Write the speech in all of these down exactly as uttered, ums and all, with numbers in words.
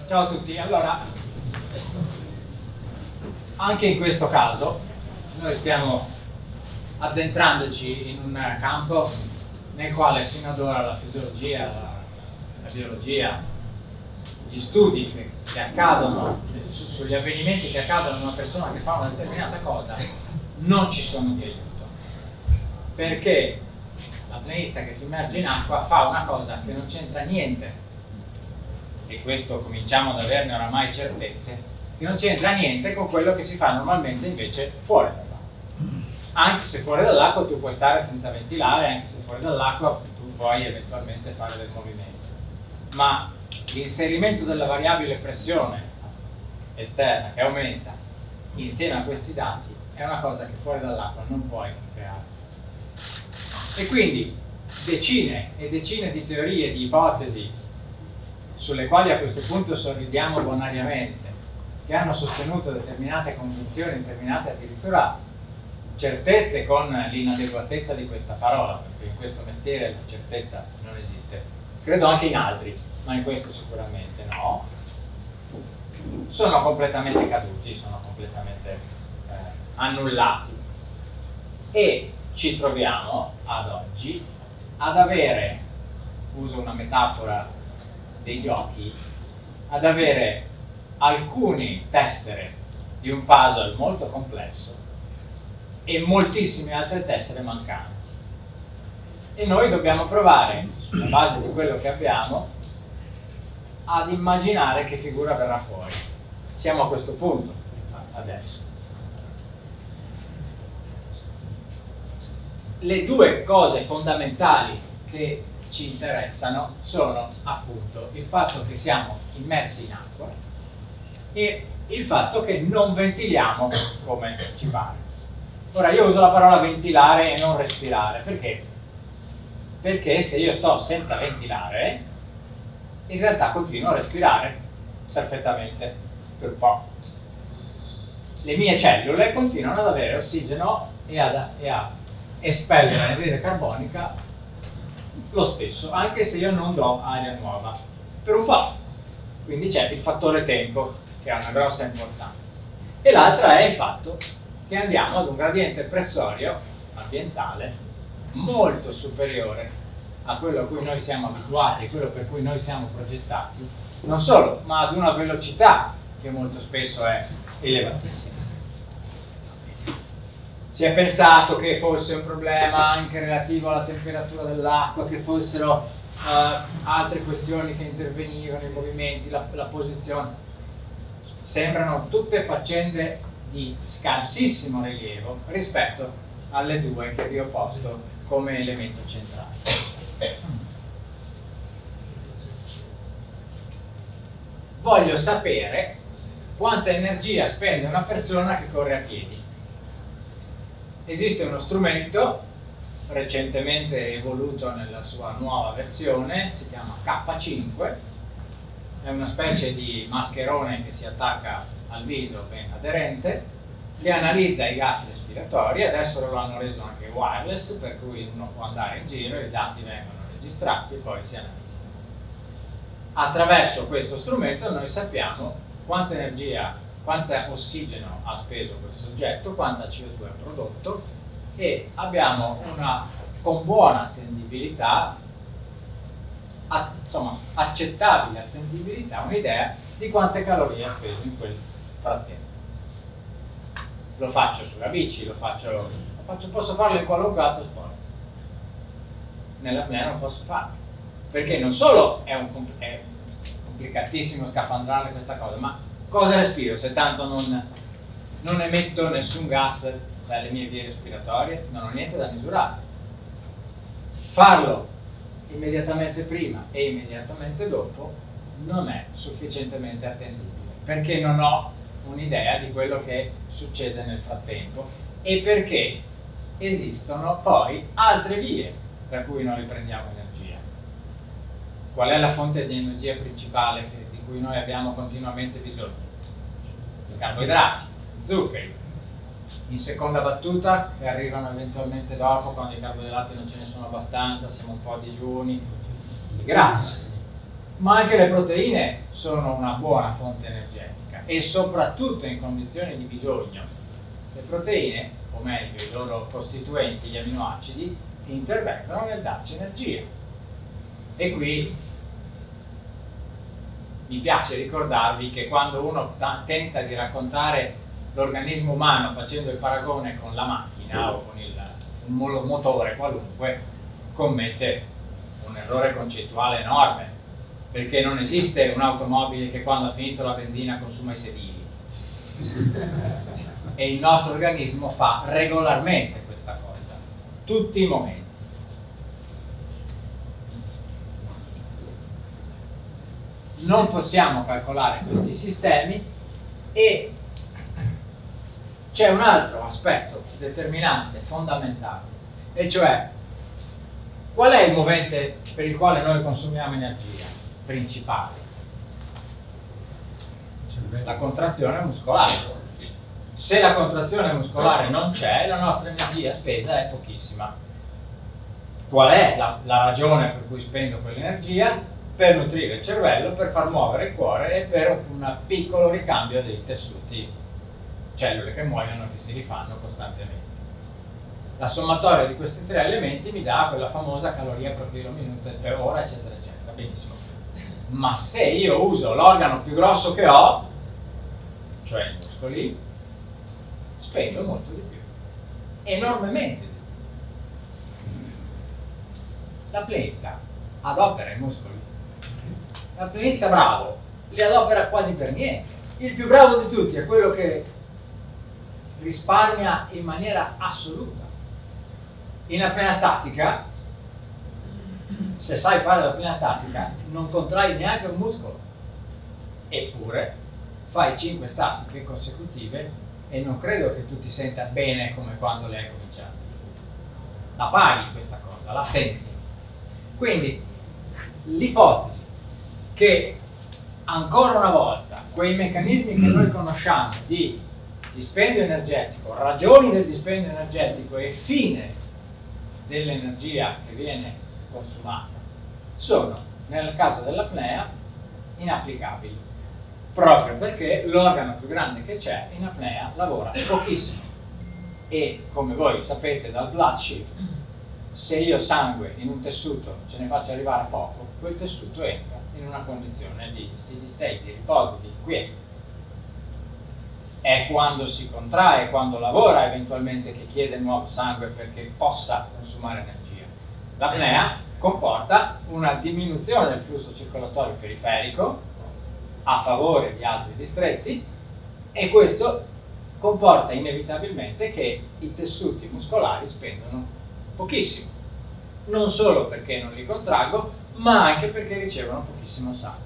Ciao a tutti. Allora, anche in questo caso noi stiamo addentrandoci in un campo nel quale fino ad ora la fisiologia, la, la biologia, gli studi che, che accadono su, sugli avvenimenti che accadono in una persona che fa una determinata cosa non ci sono di aiuto, perché l'apneista che si immerge in acqua fa una cosa che non c'entra niente, e questo cominciamo ad averne oramai certezze, che non c'entra niente con quello che si fa normalmente invece fuori dall'acqua. Anche se fuori dall'acqua tu puoi stare senza ventilare, anche se fuori dall'acqua tu puoi eventualmente fare del movimento, ma l'inserimento della variabile pressione esterna che aumenta insieme a questi dati è una cosa che fuori dall'acqua non puoi creare. E quindi decine e decine di teorie, di ipotesi, sulle quali a questo punto sorridiamo bonariamente, che hanno sostenuto determinate convinzioni, determinate addirittura certezze con l'inadeguatezza di questa parola, perché in questo mestiere la certezza non esiste, credo anche in altri, ma in questo sicuramente no, sono completamente caduti, sono completamente eh, annullati, e ci troviamo ad oggi ad avere, uso una metafora dei giochi, ad avere alcuni tessere di un puzzle molto complesso e moltissime altre tessere mancanti, e noi dobbiamo provare, sulla base di quello che abbiamo, ad immaginare che figura verrà fuori. Siamo a questo punto adesso. Le due cose fondamentali che ci interessano sono appunto il fatto che siamo immersi in acqua e il fatto che non ventiliamo come ci pare. Ora, io uso la parola ventilare e non respirare, perché? Perché se io sto senza ventilare, in realtà continuo a respirare perfettamente per un po'. Le mie cellule continuano ad avere ossigeno e, ad, e a espellere anidride carbonica lo stesso, anche se io non do aria nuova, per un po'. Quindi c'è il fattore tempo, che ha una grossa importanza. E l'altra è il fatto che andiamo ad un gradiente pressorio ambientale molto superiore a quello a cui noi siamo abituati e quello per cui noi siamo progettati, non solo, ma ad una velocità che molto spesso è elevatissima. Si è pensato che fosse un problema anche relativo alla temperatura dell'acqua, che fossero uh, altre questioni che intervenivano, i movimenti, la, la posizione. Sembrano tutte faccende di scarsissimo rilievo rispetto alle due che vi ho posto come elemento centrale. Voglio sapere quanta energia spende una persona che corre a piedi. Esiste uno strumento recentemente evoluto nella sua nuova versione, si chiama K cinque, è una specie di mascherone che si attacca al viso ben aderente, che analizza i gas respiratori. Adesso lo hanno reso anche wireless, per cui uno può andare in giro, i dati vengono registrati e poi si analizzano. Attraverso questo strumento noi sappiamo quanta energia, quanto ossigeno ha speso quel soggetto, quanta C O due ha prodotto, e abbiamo una, con buona attendibilità, a, insomma accettabile attendibilità, un'idea di quante calorie ha speso in quel frattempo. Lo faccio sulla bici, lo faccio, lo faccio posso farlo in qualunque altro sport. Nell'apnea non posso farlo, perché non solo è, un, è complicatissimo scafandrare questa cosa, ma cosa respiro se tanto non, non emetto nessun gas dalle mie vie respiratorie? Non ho niente da misurare. Farlo immediatamente prima e immediatamente dopo non è sufficientemente attendibile, perché non ho un'idea di quello che succede nel frattempo e perché esistono poi altre vie da cui noi prendiamo energia. Qual è la fonte di energia principale che, di cui noi abbiamo continuamente bisogno? I carboidrati, i zuccheri. In seconda battuta, che arrivano eventualmente dopo, quando i carboidrati non ce ne sono abbastanza, siamo un po' a digiuni, i grassi. ma anche le proteine sono una buona fonte energetica e soprattutto in condizioni di bisogno. Le proteine, o meglio i loro costituenti, gli aminoacidi, intervengono nel darci energia. E qui mi piace ricordarvi che quando uno tenta di raccontare l'organismo umano facendo il paragone con la macchina o con il, un motore qualunque, commette un errore concettuale enorme, perché non esiste un'automobile che quando ha finito la benzina consuma i sedili. E il nostro organismo fa regolarmente questa cosa, tutti i momenti. Non possiamo calcolare questi sistemi e c'è un altro aspetto determinante, fondamentale, e cioè qual è il movente per il quale noi consumiamo energia principale? La contrazione muscolare. Se la contrazione muscolare non c'è, la nostra energia spesa è pochissima. Qual è la, la ragione per cui spendo quell'energia? Per nutrire il cervello, per far muovere il cuore e per un piccolo ricambio dei tessuti, cellule che muoiono e che si rifanno costantemente. La sommatoria di questi tre elementi mi dà quella famosa caloria per chilo minuto per ora, eccetera, eccetera. Benissimo. Ma se io uso l'organo più grosso che ho, cioè i muscoli, spendo molto di più, enormemente di più. La pleista adopera i muscoli. La pleista bravo li adopera quasi per niente. Il più bravo di tutti è quello che risparmia in maniera assoluta. In apnea statica, se sai fare l'apnea statica, non contrai neanche un muscolo. Eppure fai cinque statiche consecutive e non credo che tu ti senta bene come quando le hai cominciate. La paghi questa cosa, la senti. Quindi l'ipotesi che ancora una volta quei meccanismi che noi conosciamo di dispendio energetico, ragioni del dispendio energetico e fine dell'energia che viene consumata sono, nel caso dell'apnea, inapplicabili, proprio perché l'organo più grande che c'è in apnea lavora pochissimo e, come voi sapete dal blood shift, se io sangue in un tessuto ce ne faccio arrivare poco, quel tessuto entra in una condizione di steady state, di riposo, di quieto. È quando si contrae, quando lavora eventualmente che chiede nuovo sangue perché possa consumare energia. L'apnea comporta una diminuzione del flusso circolatorio periferico a favore di altri distretti e questo comporta inevitabilmente che i tessuti muscolari spendono pochissimo, non solo perché non li contraggo, ma anche perché ricevono pochissimo sangue.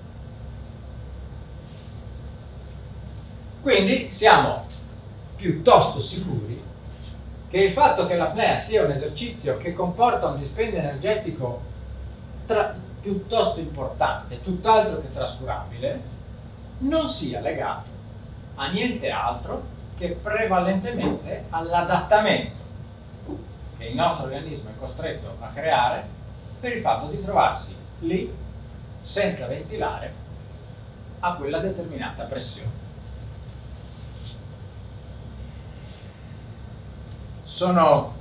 Quindi siamo piuttosto sicuri che il fatto che l'apnea sia un esercizio che comporta un dispendio energetico tra, piuttosto importante, tutt'altro che trascurabile, non sia legato a niente altro che prevalentemente all'adattamento che il nostro organismo è costretto a creare per il fatto di trovarsi lì senza ventilare a quella determinata pressione. Sono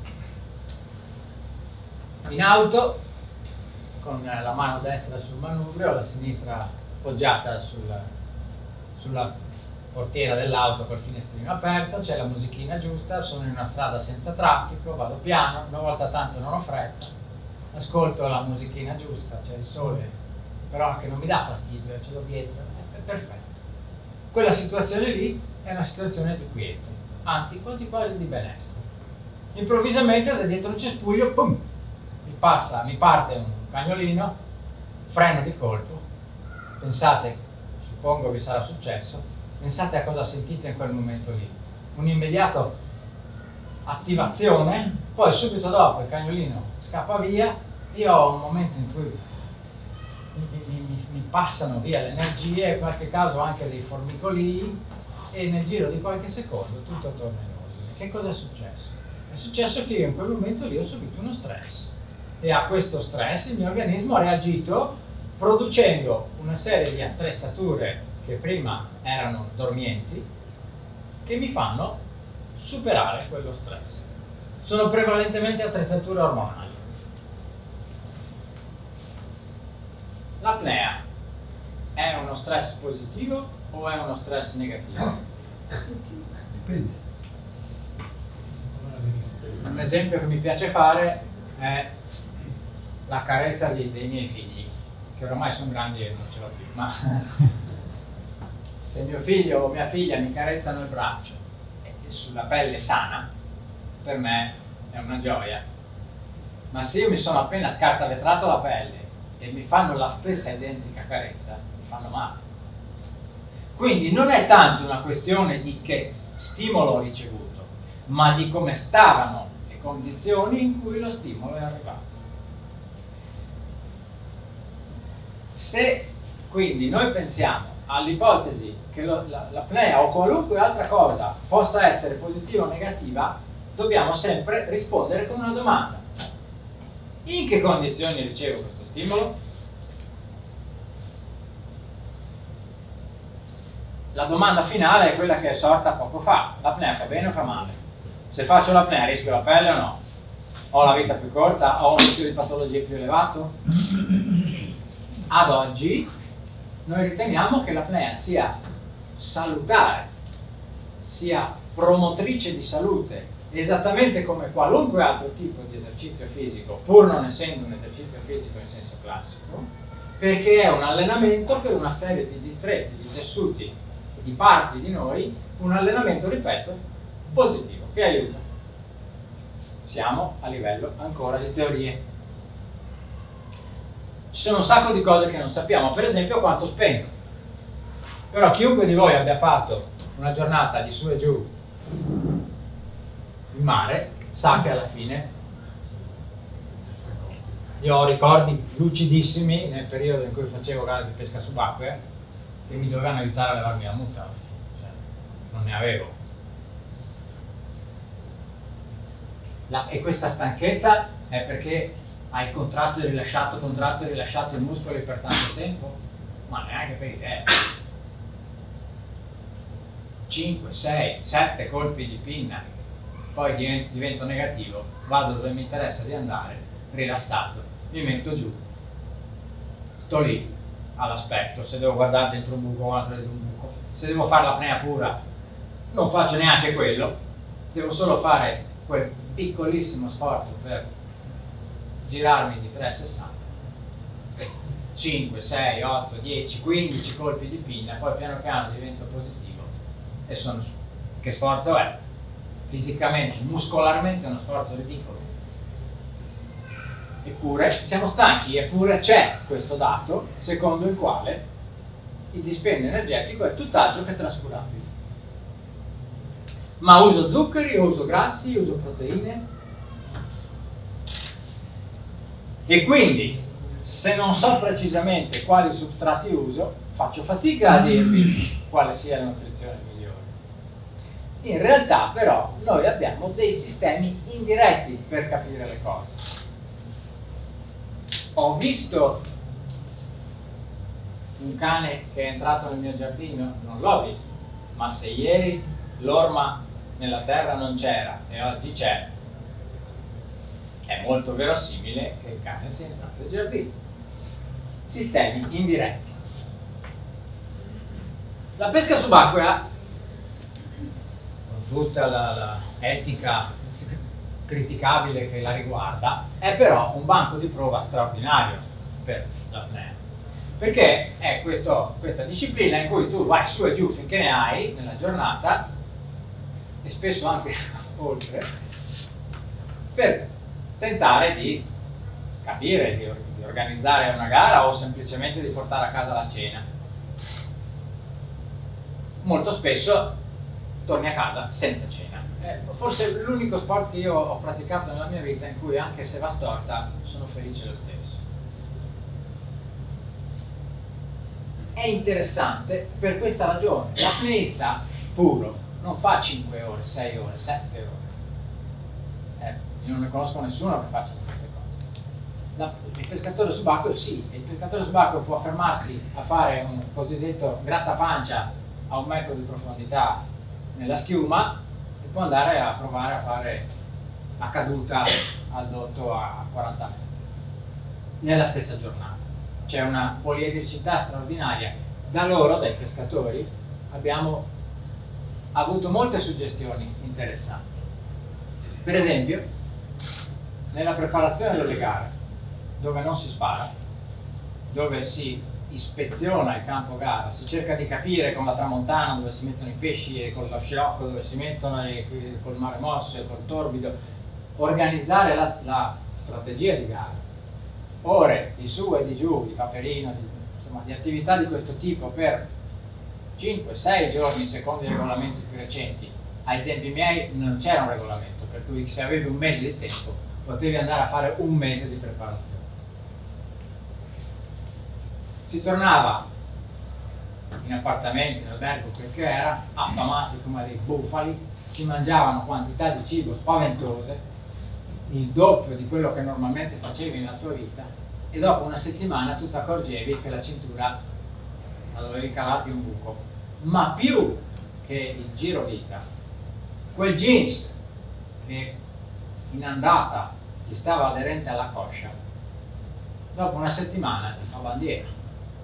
in auto con la mano destra sul manubrio, la sinistra poggiata sul, sulla portiera dell'auto col finestrino aperto, c'è la musichina giusta, sono in una strada senza traffico, vado piano, una volta tanto non ho fretta, ascolto la musichina giusta, c'è il sole, però che non mi dà fastidio, ce l'ho dietro, è, è perfetto. Quella situazione lì è una situazione di quiete, anzi quasi quasi di benessere. Improvvisamente da dietro un cespuglio, pum, mi passa, mi parte un cagnolino, freno di colpo, pensate, suppongo vi sarà successo, pensate a cosa sentite in quel momento lì, un'immediata attivazione, poi subito dopo il cagnolino scappa via, io ho un momento in cui mi, mi, mi, mi passano via le energie, in qualche caso anche dei formicolii, e nel giro di qualche secondo tutto torna in ordine. Che cosa è successo? È successo che io in quel momento lì ho subito uno stress e a questo stress il mio organismo ha reagito producendo una serie di attrezzature che prima erano dormienti, che mi fanno superare quello stress. Sono prevalentemente attrezzature ormonali. L'apnea è uno stress positivo o è uno stress negativo? Dipende. Un esempio che mi piace fare è la carezza di, dei miei figli, che ormai sono grandi e non ce l'ho più, ma se mio figlio o mia figlia mi carezzano il braccio e sulla pelle sana, per me è una gioia. Ma se io mi sono appena scartavetrato la pelle e mi fanno la stessa identica carezza, mi fanno male. Quindi non è tanto una questione di che stimolo ho ricevuto, ma di come stavano le condizioni in cui lo stimolo è arrivato. Se quindi noi pensiamo all'ipotesi che l'apnea o qualunque altra cosa possa essere positiva o negativa, dobbiamo sempre rispondere con una domanda. In che condizioni ricevo questo stimolo? La domanda finale è quella che è sorta poco fa. L'apnea fa bene o fa male? Se faccio l'apnea rischio la pelle o no? Ho la vita più corta? Ho un rischio di patologie più elevato? Ad oggi noi riteniamo che l'apnea sia salutare, sia promotrice di salute, esattamente come qualunque altro tipo di esercizio fisico, pur non essendo un esercizio fisico in senso classico, perché è un allenamento per una serie di distretti, di tessuti, di parti di noi, un allenamento, ripeto, positivo, che aiuta. Siamo a livello ancora di teorie. Ci sono un sacco di cose che non sappiamo, per esempio quanto spengo. Però chiunque di voi abbia fatto una giornata di su e giù in mare sa che alla fine io ho ricordi lucidissimi nel periodo in cui facevo gare di pesca subacquea che mi dovevano aiutare a levarmi la muta, cioè, non ne avevo. La, e questa stanchezza è perché hai contratto e rilasciato, contratto e rilasciato i muscoli per tanto tempo? Ma neanche per idea. cinque, sei, sette colpi di pinna, poi divento negativo, vado dove mi interessa di andare, rilassato, mi metto giù, sto lì all'aspetto, se devo guardare dentro un buco o altro dentro un buco, se devo fare l'apnea pura non faccio neanche quello, devo solo fare quel piccolissimo sforzo per girarmi di trecentosessanta, cinque, sei, otto, dieci, quindici colpi di pinna, poi piano piano divento positivo e sono su. Che sforzo è? Fisicamente, muscolarmente è uno sforzo ridicolo. Eppure siamo stanchi, eppure c'è questo dato secondo il quale il dispendio energetico è tutt'altro che trascurabile. Ma uso zuccheri, uso grassi, uso proteine. E quindi, se non so precisamente quali substrati uso, faccio fatica a dirvi quale sia la nutrizione migliore. In realtà, però, noi abbiamo dei sistemi indiretti per capire le cose. Ho visto un cane che è entrato nel mio giardino? Non l'ho visto, ma se ieri l'orma nella terra non c'era e oggi c'è, è molto verosimile che il cane sia entrato nel giardino. Sistemi indiretti. La pesca subacquea, con tutta la, la etica criticabile che la riguarda, è però un banco di prova straordinario per l'apnea, perché è questo, questa disciplina in cui tu vai su e giù finché ne hai nella giornata e spesso anche oltre, per tentare di capire, di, di organizzare una gara o semplicemente di portare a casa la cena. Molto spesso torni a casa senza cena. Eh, forse l'unico sport che io ho praticato nella mia vita in cui, anche se va storta, sono felice lo stesso. È interessante per questa ragione. L'apneista puro non fa cinque ore, sei ore, sette ore. Eh, io non ne conosco nessuno che faccia queste cose. La, il pescatore subacqueo sì, il pescatore subacqueo può fermarsi a fare un cosiddetto grattapancia a un metro di profondità nella schiuma e può andare a provare a fare la caduta al dotto a quaranta metri nella stessa giornata. C'è una poliedricità straordinaria. Da loro, dai pescatori, abbiamo avuto molte suggestioni interessanti. Per esempio, nella preparazione delle gare, dove non si spara, dove si ispeziona il campo gara, si cerca di capire con la tramontana dove si mettono i pesci e con lo scirocco dove si mettono, e col mare mosso e col torbido, organizzare la, la strategia di gara, ore di su e di giù, di paperino, di, insomma, di attività di questo tipo per cinque sei giorni secondo i regolamenti più recenti. Ai tempi miei non c'era un regolamento, per cui se avevi un mese di tempo potevi andare a fare un mese di preparazione. Si tornava in appartamenti, in albergo, quel che era, affamati come dei bufali, si mangiavano quantità di cibo spaventose, il doppio di quello che normalmente facevi nella tua vita, e dopo una settimana tu ti accorgevi che la cintura la dovevi cavarti un buco. Ma più che il giro vita, quel jeans che in andata ti stava aderente alla coscia, dopo una settimana ti fa bandiera.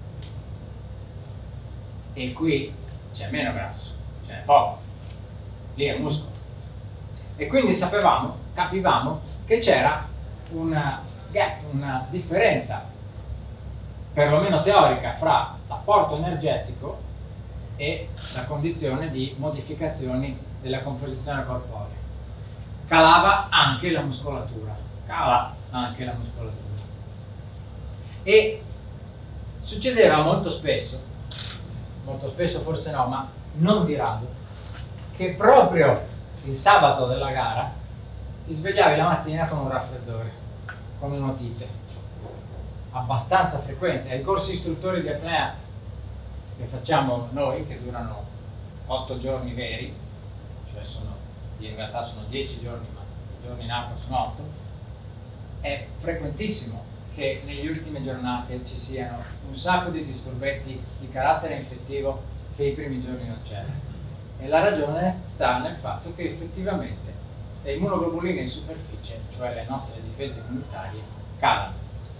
E qui c'è meno grasso, c'è poco, lì è muscolo. E quindi sapevamo, capivamo che c'era una gap, una differenza, perlomeno teorica, fra l'apporto energetico e la condizione di modificazioni della composizione corporea. Calava anche la muscolatura, cala anche la muscolatura. E succedeva molto spesso, molto spesso forse no, ma non di rado, che proprio il sabato della gara ti svegliavi la mattina con un raffreddore, con un'otite, abbastanza frequente. Ai corsi istruttori di apnea che facciamo noi, che durano otto giorni veri, cioè sono, in realtà sono dieci giorni, ma i giorni in acqua sono otto, è frequentissimo che nelle ultime giornate ci siano un sacco di disturbetti di carattere infettivo che i primi giorni non c'erano. E la ragione sta nel fatto che effettivamente le immunoglobuline in superficie, cioè le nostre difese immunitarie, calano.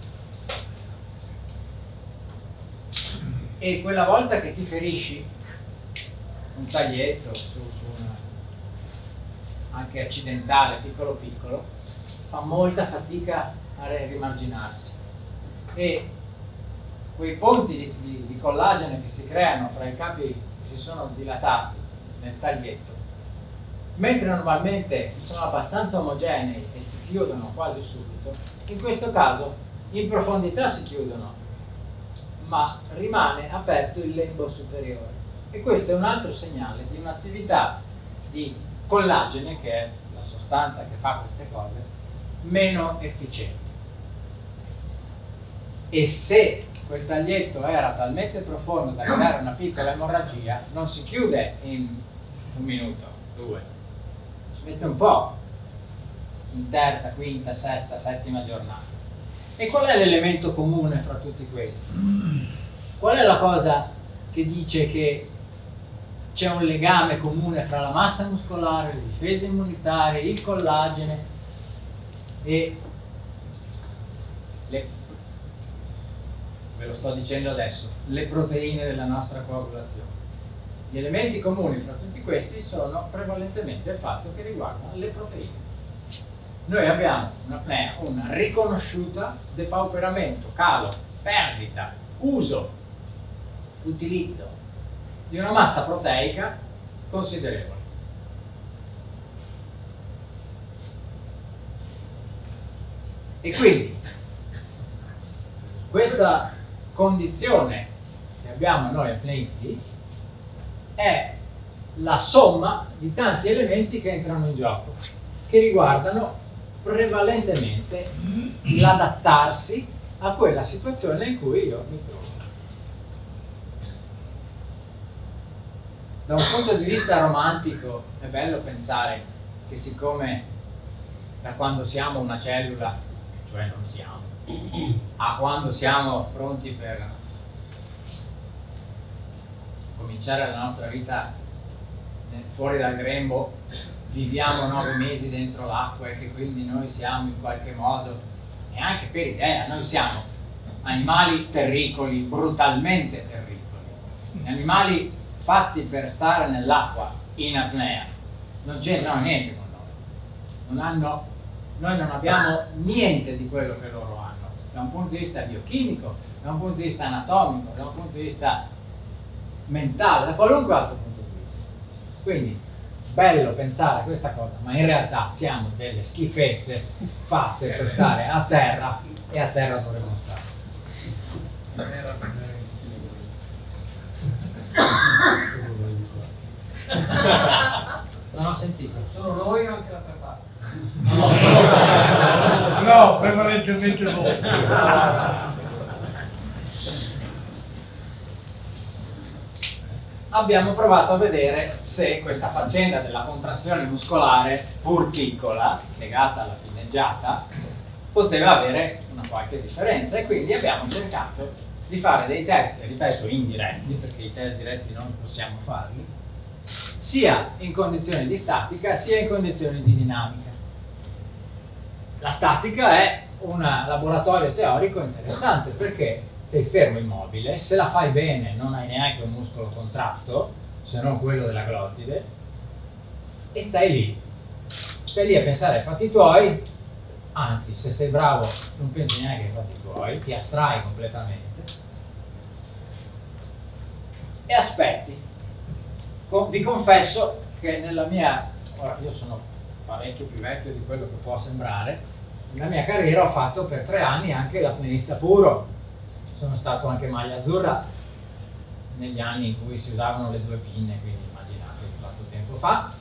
E quella volta che ti ferisci un taglietto su, su una, anche accidentale, piccolo piccolo, fa molta fatica a rimarginarsi, e quei ponti di, di, di collagene che si creano fra i capi che si sono dilatati nel taglietto, mentre normalmente sono abbastanza omogenei e si chiudono quasi subito, in questo caso in profondità si chiudono, ma rimane aperto il lembo superiore, e questo è un altro segnale di un'attività di collagene, che è la sostanza che fa queste cose, meno efficiente. E se quel taglietto era talmente profondo da creare una piccola emorragia, non si chiude in un minuto, due, ci mette un po', in terza, quinta, sesta, settima giornata. E qual è l'elemento comune fra tutti questi? Qual è la cosa che dice che c'è un legame comune fra la massa muscolare, le difese immunitarie, il collagene e le, ve lo sto dicendo adesso, le proteine della nostra coagulazione? Gli elementi comuni fra tutti questi sono prevalentemente il fatto che riguardano le proteine. Noi abbiamo un'apnea, un riconosciuta depauperamento, calo, perdita, uso, utilizzo di una massa proteica considerevole. E quindi questa condizione che abbiamo noi apneisti è la somma di tanti elementi che entrano in gioco, che riguardano prevalentemente l'adattarsi a quella situazione in cui io mi trovo. Da un punto di vista romantico è bello pensare che siccome da quando siamo una cellula, cioè non siamo, a quando siamo pronti per cominciare la nostra vita fuori dal grembo, viviamo nove mesi dentro l'acqua e che quindi noi siamo in qualche modo, neanche per idea, noi siamo animali terricoli, brutalmente terricoli, animali fatti per stare nell'acqua in apnea, non c'entrano niente con noi, non hanno, noi non abbiamo niente di quello che loro hanno, da un punto di vista biochimico, da un punto di vista anatomico, da un punto di vista mentale, da qualunque altro punto di vista. Quindi bello pensare a questa cosa, ma in realtà siamo delle schifezze fatte per stare a terra, e a terra dovremmo stare. Non ho sentito. Solo noi o anche la prepara? No, prevalentemente voi. Abbiamo provato a vedere se questa faccenda della contrazione muscolare, pur piccola, legata alla pinneggiata, poteva avere una qualche differenza, e quindi abbiamo cercato di fare dei test, ripeto, indiretti, perché i test diretti non possiamo farli, sia in condizioni di statica sia in condizioni di dinamica. La statica è un laboratorio teorico interessante perché sei fermo immobile, se la fai bene non hai neanche un muscolo contratto, se non quello della glottide, e stai lì, stai lì a pensare ai fatti tuoi, anzi se sei bravo non pensi neanche ai fatti tuoi, ti astrai completamente e aspetti. Vi confesso che nella mia, ora io sono parecchio più vecchio di quello che può sembrare, nella mia carriera ho fatto per tre anni anche l'apneista puro. Sono stato anche maglia azzurra negli anni in cui si usavano le due pinne, quindi immaginate quanto tempo fa.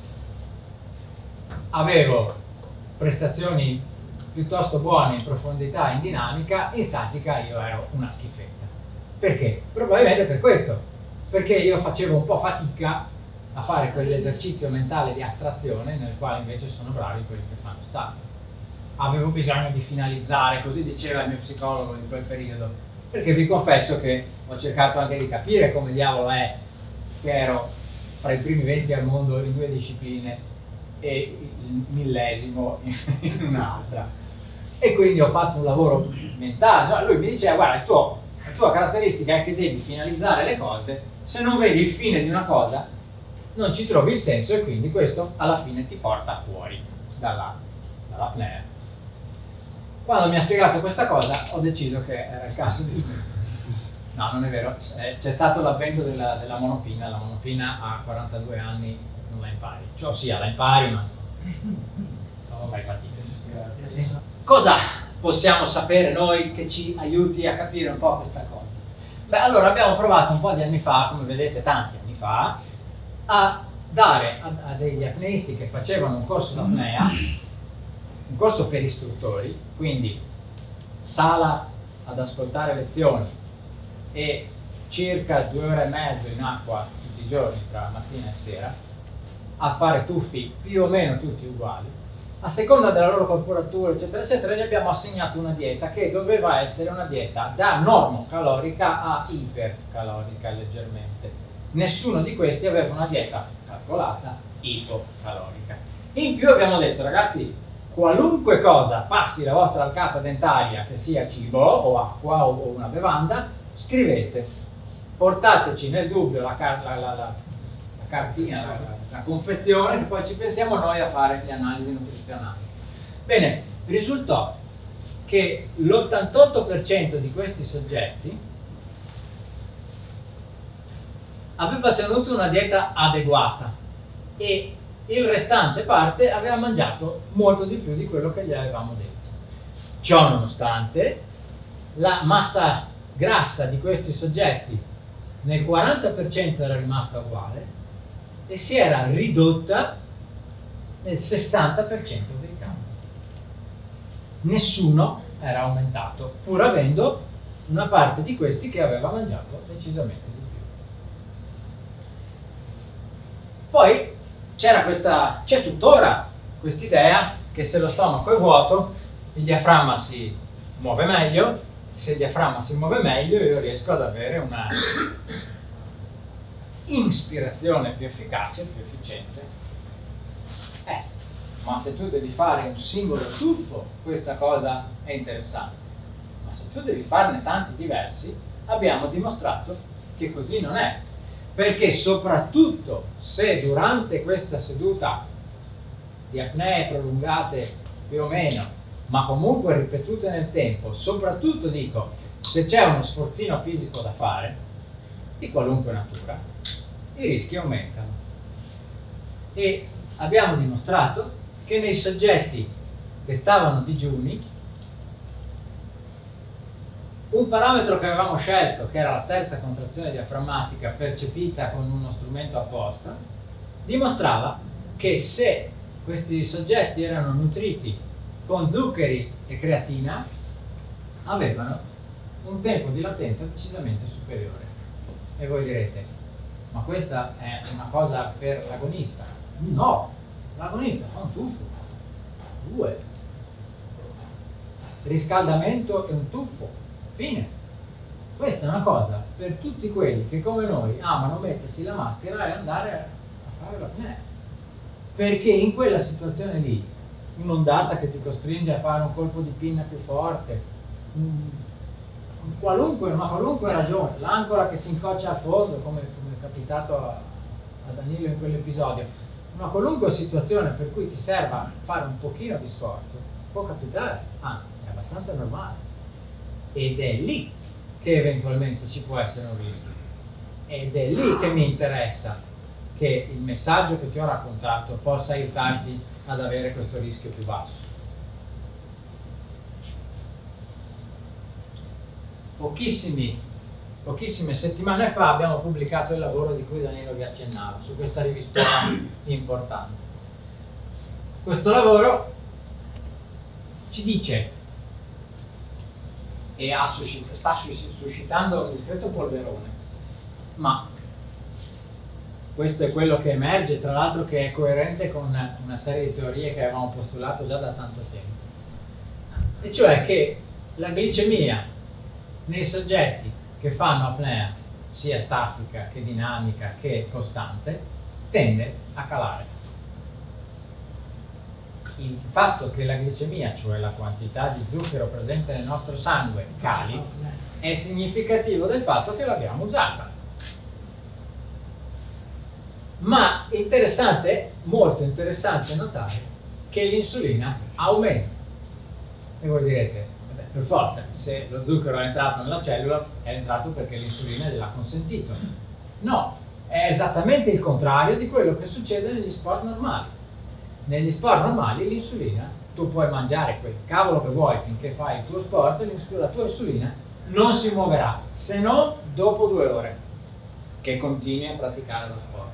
Avevo prestazioni piuttosto buone in profondità e in dinamica, in statica io ero una schifezza. Perché? Probabilmente per questo, perché io facevo un po' fatica a fare quell'esercizio mentale di astrazione nel quale invece sono bravi quelli che fanno statica. Avevo bisogno di finalizzare, così diceva il mio psicologo in quel periodo, perché vi confesso che ho cercato anche di capire come diavolo è che ero fra i primi venti al mondo in due discipline e il millesimo in un'altra, e quindi ho fatto un lavoro mentale. Cioè, lui mi diceva: guarda, il tuo, la tua caratteristica è che devi finalizzare le cose, se non vedi il fine di una cosa non ci trovi il senso, e quindi questo alla fine ti porta fuori dalla, dall'apnea. Quando mi ha spiegato questa cosa ho deciso che era il caso di smettere. No, non è vero, c'è stato l'avvento della, della monopina. La monopina a quarantadue anni non la impari, cioè ossia la impari ma non fai fatica. Cosa possiamo sapere noi che ci aiuti a capire un po' questa cosa? Beh, allora abbiamo provato un po' di anni fa, come vedete tanti anni fa, a dare a, a degli apneisti che facevano un corso d'apnea, un corso per istruttori, quindi sala ad ascoltare lezioni e circa due ore e mezzo in acqua tutti i giorni tra mattina e sera, a fare tuffi più o meno tutti uguali, a seconda della loro corporatura eccetera eccetera. Gli abbiamo assegnato una dieta che doveva essere una dieta da normocalorica a ipercalorica leggermente. Nessuno di questi aveva una dieta calcolata ipocalorica. In più abbiamo detto: ragazzi, qualunque cosa passi la vostra arcata dentaria, che sia cibo o acqua o una bevanda, scrivete, portateci nel dubbio la, car la, la, la, la cartina, la, la confezione, che poi ci pensiamo noi a fare le analisi nutrizionali. Bene, risultò che l'ottantotto per cento di questi soggetti aveva tenuto una dieta adeguata e il restante parte aveva mangiato molto di più di quello che gli avevamo detto. Ciò nonostante, la massa grassa di questi soggetti nel quaranta per cento era rimasta uguale e si era ridotta nel sessanta per cento dei casi. Nessuno era aumentato, pur avendo una parte di questi che aveva mangiato decisamente di più. Poi c'era questa, c'è tuttora quest'idea che se lo stomaco è vuoto il diaframma si muove meglio, se il diaframma si muove meglio io riesco ad avere una inspirazione più efficace, più efficiente. Eh, ma se tu devi fare un singolo tuffo, questa cosa è interessante. Ma se tu devi farne tanti diversi, abbiamo dimostrato che così non è. Perché soprattutto se durante questa seduta di apnee prolungate più o meno, ma comunque ripetute nel tempo, soprattutto dico, se c'è uno sforzino fisico da fare, di qualunque natura, i rischi aumentano. E abbiamo dimostrato che nei soggetti che stavano digiuni, un parametro che avevamo scelto, che era la terza contrazione diaframmatica percepita con uno strumento apposta, dimostrava che se questi soggetti erano nutriti con zuccheri e creatina, avevano un tempo di latenza decisamente superiore. E voi direte, ma questa è una cosa per l'agonista? No, l'agonista fa un tuffo, due, riscaldamento e un tuffo. Fine. Questa è una cosa per tutti quelli che come noi amano mettersi la maschera e andare a fare l'apnea. Perché in quella situazione lì, un'ondata che ti costringe a fare un colpo di pinna più forte, un, un qualunque, una qualunque ragione, l'ancora che si incoccia a fondo, come, come è capitato a, a Danilo in quell'episodio, una qualunque situazione per cui ti serva fare un pochino di sforzo, può capitare, anzi è abbastanza normale. Ed è lì che eventualmente ci può essere un rischio. Ed è lì che mi interessa che il messaggio che ti ho raccontato possa aiutarti ad avere questo rischio più basso. Pochissimi, pochissime settimane fa abbiamo pubblicato il lavoro di cui Danilo vi accennava, su questa rivistuola importante. Questo lavoro ci dice, e ha suscit- sta suscitando un discreto polverone, ma questo è quello che emerge, tra l'altro che è coerente con una serie di teorie che avevamo postulato già da tanto tempo, e cioè che la glicemia nei soggetti che fanno apnea, sia statica che dinamica che costante, tende a calare. Il fatto che la glicemia, cioè la quantità di zucchero presente nel nostro sangue, cali, è significativo del fatto che l'abbiamo usata. Ma interessante, molto interessante notare che l'insulina aumenta. E voi direte, vabbè, per forza, se lo zucchero è entrato nella cellula, è entrato perché l'insulina gliel'ha consentito. No, è esattamente il contrario di quello che succede negli sport normali. Negli sport normali l'insulina, tu puoi mangiare quel cavolo che vuoi finché fai il tuo sport, la tua insulina non si muoverà, se non dopo due ore che continui a praticare lo sport.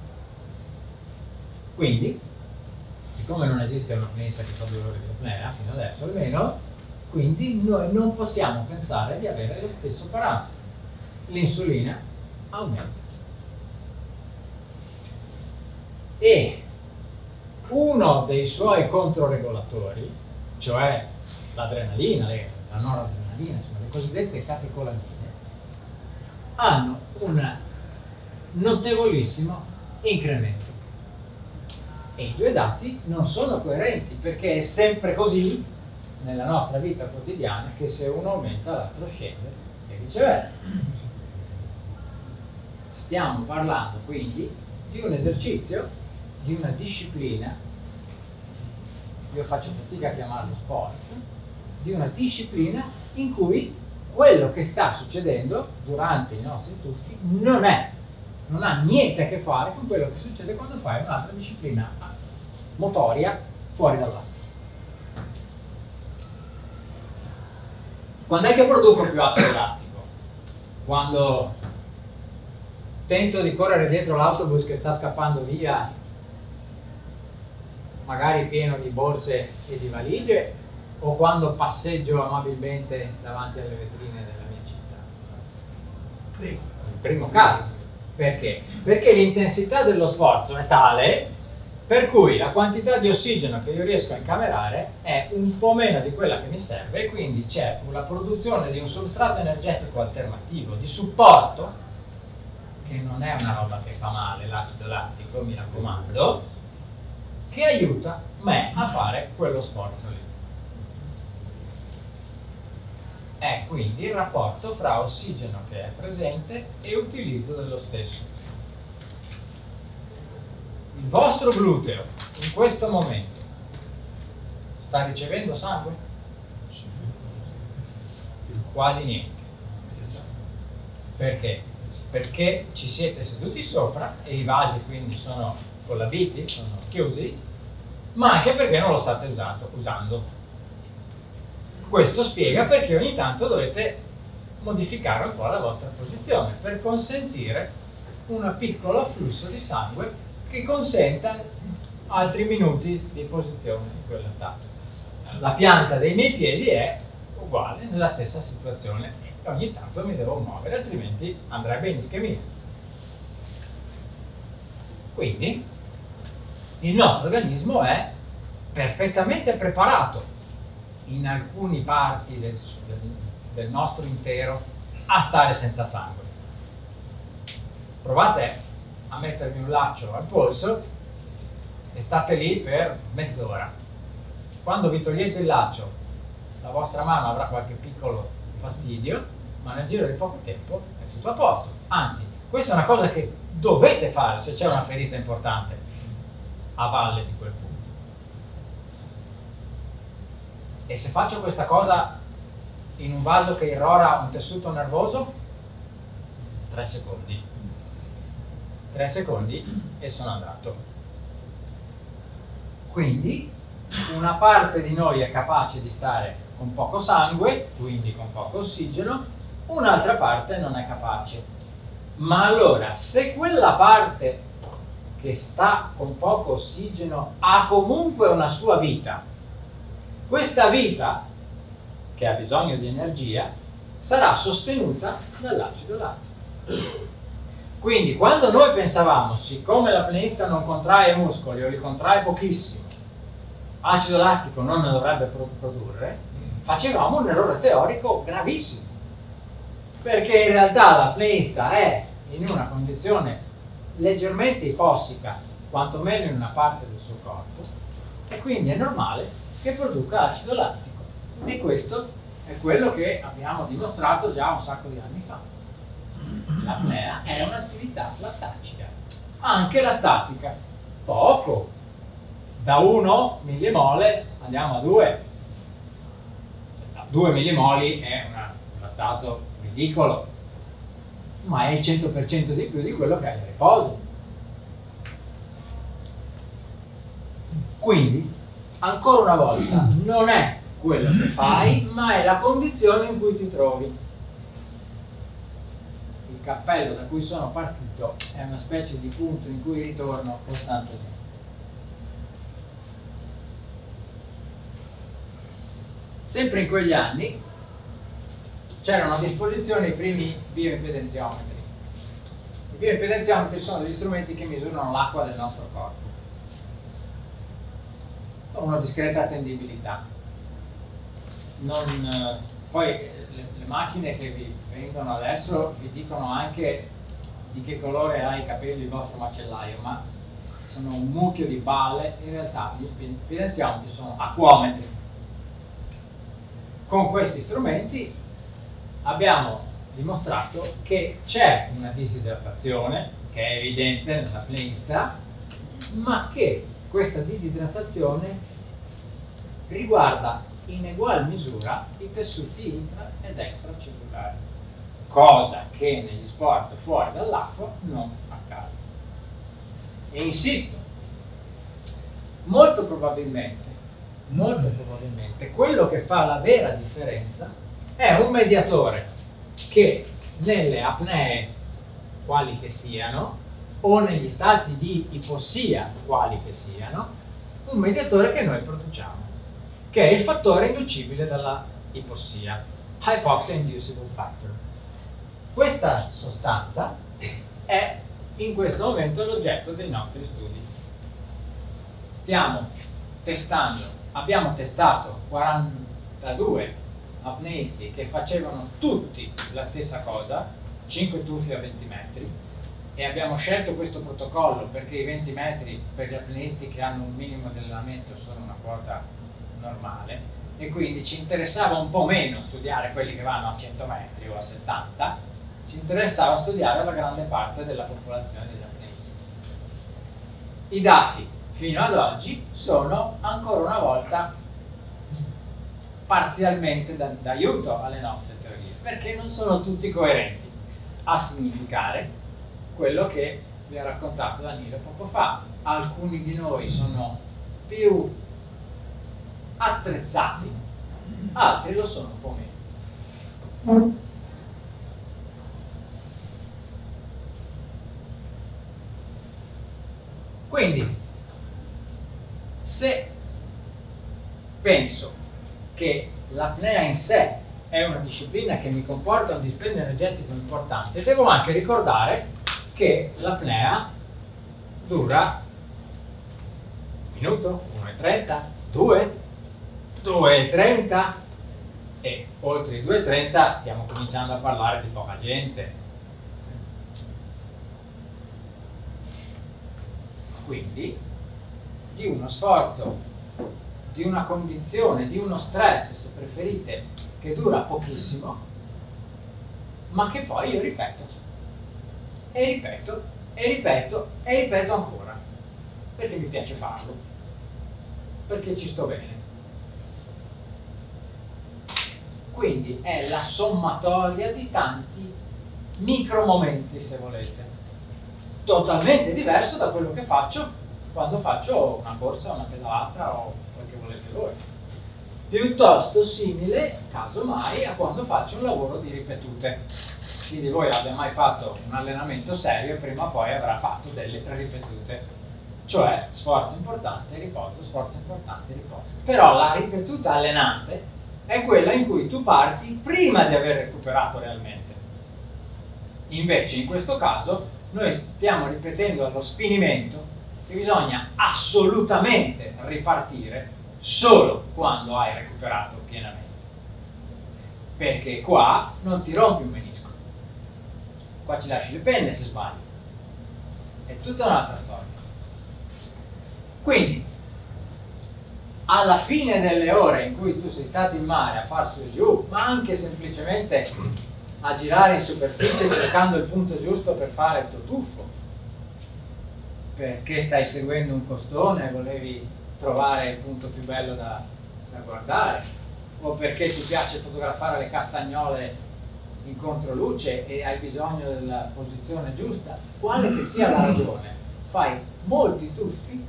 Quindi, siccome non esiste un apneista che fa due ore di apnea, fino adesso almeno, quindi noi non possiamo pensare di avere lo stesso parametro. L'insulina aumenta. E uno dei suoi controregolatori, cioè l'adrenalina, la noradrenalina, insomma le cosiddette catecolamine, hanno un notevolissimo incremento. E i due dati non sono coerenti, perché è sempre così nella nostra vita quotidiana che se uno aumenta l'altro scende e viceversa. Stiamo parlando quindi di un esercizio, di una disciplina, io faccio fatica a chiamarlo sport, di una disciplina in cui quello che sta succedendo durante i nostri tuffi non è, non ha niente a che fare con quello che succede quando fai un'altra disciplina motoria fuori dall'acqua. Quando è che produco più acido lattico? Quando tento di correre dietro l'autobus che sta scappando via, magari pieno di borse e di valigie, o quando passeggio amabilmente davanti alle vetrine della mia città? Il primo caso. Perché? Perché l'intensità dello sforzo è tale Per cui la quantità di ossigeno che io riesco a incamerare è un po' meno di quella che mi serve, e quindi c'è la produzione di un substrato energetico alternativo di supporto, che non è una roba che fa male, l'acido lattico, mi raccomando, che aiuta me a fare quello sforzo lì. È quindi il rapporto fra ossigeno che è presente e utilizzo dello stesso. Il vostro gluteo in questo momento sta ricevendo sangue? Quasi niente. Perché? Perché ci siete seduti sopra e i vasi quindi sono collabiti, sono chiusi, ma anche perché non lo state usato, usando. Questo spiega perché ogni tanto dovete modificare un po' la vostra posizione per consentire un piccolo afflusso di sangue che consenta altri minuti di posizione in quella statua. La pianta dei miei piedi è uguale, nella stessa situazione, e ogni tanto mi devo muovere, altrimenti andrebbe in ischemia. Quindi il nostro organismo è perfettamente preparato in alcune parti del, del, del nostro intero a stare senza sangue. Provate a mettervi un laccio al polso e state lì per mezz'ora. Quando vi togliete il laccio, la vostra mano avrà qualche piccolo fastidio, ma nel giro di poco tempo è tutto a posto. Anzi, questa è una cosa che dovete fare se c'è una ferita importante a valle di quel punto. E se faccio questa cosa in un vaso che irrora un tessuto nervoso, tre secondi. Tre secondi e sono andato. Quindi una parte di noi è capace di stare con poco sangue, quindi con poco ossigeno, un'altra parte non è capace. Ma allora, se quella parte che sta con poco ossigeno ha comunque una sua vita, questa vita, che ha bisogno di energia, sarà sostenuta dall'acido lattico. Quindi quando noi pensavamo, siccome l'apneista non contrae muscoli o li contrae pochissimo, acido lattico non ne dovrebbe produrre, facevamo un errore teorico gravissimo. Perché in realtà l'apneista è in una condizione leggermente ipossica, quantomeno in una parte del suo corpo, e quindi è normale che produca acido lattico. E questo è quello che abbiamo dimostrato già un sacco di anni fa. L'apnea è un'attività lattacea, anche la statica, poco, da uno millimole andiamo a due, due millimoli è una, un lattato ridicolo, ma è il cento per cento di più di quello che hai a riposo. Quindi, ancora una volta, non è quello che fai, ma è la condizione in cui ti trovi. Il cappello da cui sono partito è una specie di punto in cui ritorno costantemente. Sempre in quegli anni c'erano a disposizione i primi bioimpedenziometri. I bioimpedenziometri sono degli strumenti che misurano l'acqua del nostro corpo con una discreta attendibilità. Non, eh, poi le, le macchine che vi vengono adesso vi dicono anche di che colore ha i capelli il vostro macellaio, ma sono un mucchio di balle. In realtà gli impedenziometri sono acquometri. Con questi strumenti abbiamo dimostrato che c'è una disidratazione, che è evidente nell'apneista, ma che questa disidratazione riguarda in egual misura i tessuti intra ed extracellulari, cosa che negli sport fuori dall'acqua non accade. E insisto, molto probabilmente, molto probabilmente quello che fa la vera differenza è un mediatore che nelle apnee, quali che siano, o negli stati di ipossia, quali che siano, un mediatore che noi produciamo, che è il fattore inducibile dalla ipossia, Hypoxia Inducible Factor. Questa sostanza è in questo momento l'oggetto dei nostri studi. stiamo testando, abbiamo testato quarantadue apneisti che facevano tutti la stessa cosa, cinque tuffi a venti metri, e abbiamo scelto questo protocollo perché i venti metri per gli apneisti che hanno un minimo di allenamento sono una quota normale, e quindi ci interessava un po' meno studiare quelli che vanno a cento metri o a settanta, ci interessava studiare la grande parte della popolazione degli apneisti. I dati fino ad oggi sono ancora una volta parzialmente d'aiuto alle nostre teorie, perché non sono tutti coerenti, a significare quello che vi ha raccontato Danilo poco fa. Alcuni di noi sono più attrezzati, altri lo sono un po' meno. Quindi, se penso che l'apnea in sé è una disciplina che mi comporta un dispendio energetico importante, devo anche ricordare che l'apnea dura un minuto, uno e trenta, due, due e trenta, e oltre i due e trenta stiamo cominciando a parlare di poca gente. Quindi di uno sforzo, di una condizione, di uno stress, se preferite, che dura pochissimo, ma che poi io ripeto, e ripeto, e ripeto, e ripeto ancora, perché mi piace farlo, perché ci sto bene. Quindi è la sommatoria di tanti micro momenti, se volete, totalmente diverso da quello che faccio quando faccio una corsa, una pedalata o quel che volete voi, piuttosto simile, casomai, a quando faccio un lavoro di ripetute. Chi di voi abbia mai fatto un allenamento serio prima o poi avrà fatto delle ripetute, cioè sforzo importante, riposo, sforzo importante, riposo. Però la ripetuta allenante è quella in cui tu parti prima di aver recuperato realmente. Invece in questo caso noi stiamo ripetendo allo sfinimento che bisogna assolutamente ripartire solo quando hai recuperato pienamente, perché qua non ti rompi un menisco, qua ci lasci le penne se sbagli, è tutta un'altra storia. Quindi alla fine delle ore in cui tu sei stato in mare a far su e giù, ma anche semplicemente a girare in superficie cercando il punto giusto per fare il tuo tuffo, perché stai seguendo un costone e volevi trovare il punto più bello da, da guardare, o perché ti piace fotografare le castagnole in controluce e hai bisogno della posizione giusta, quale che sia la ragione, fai molti tuffi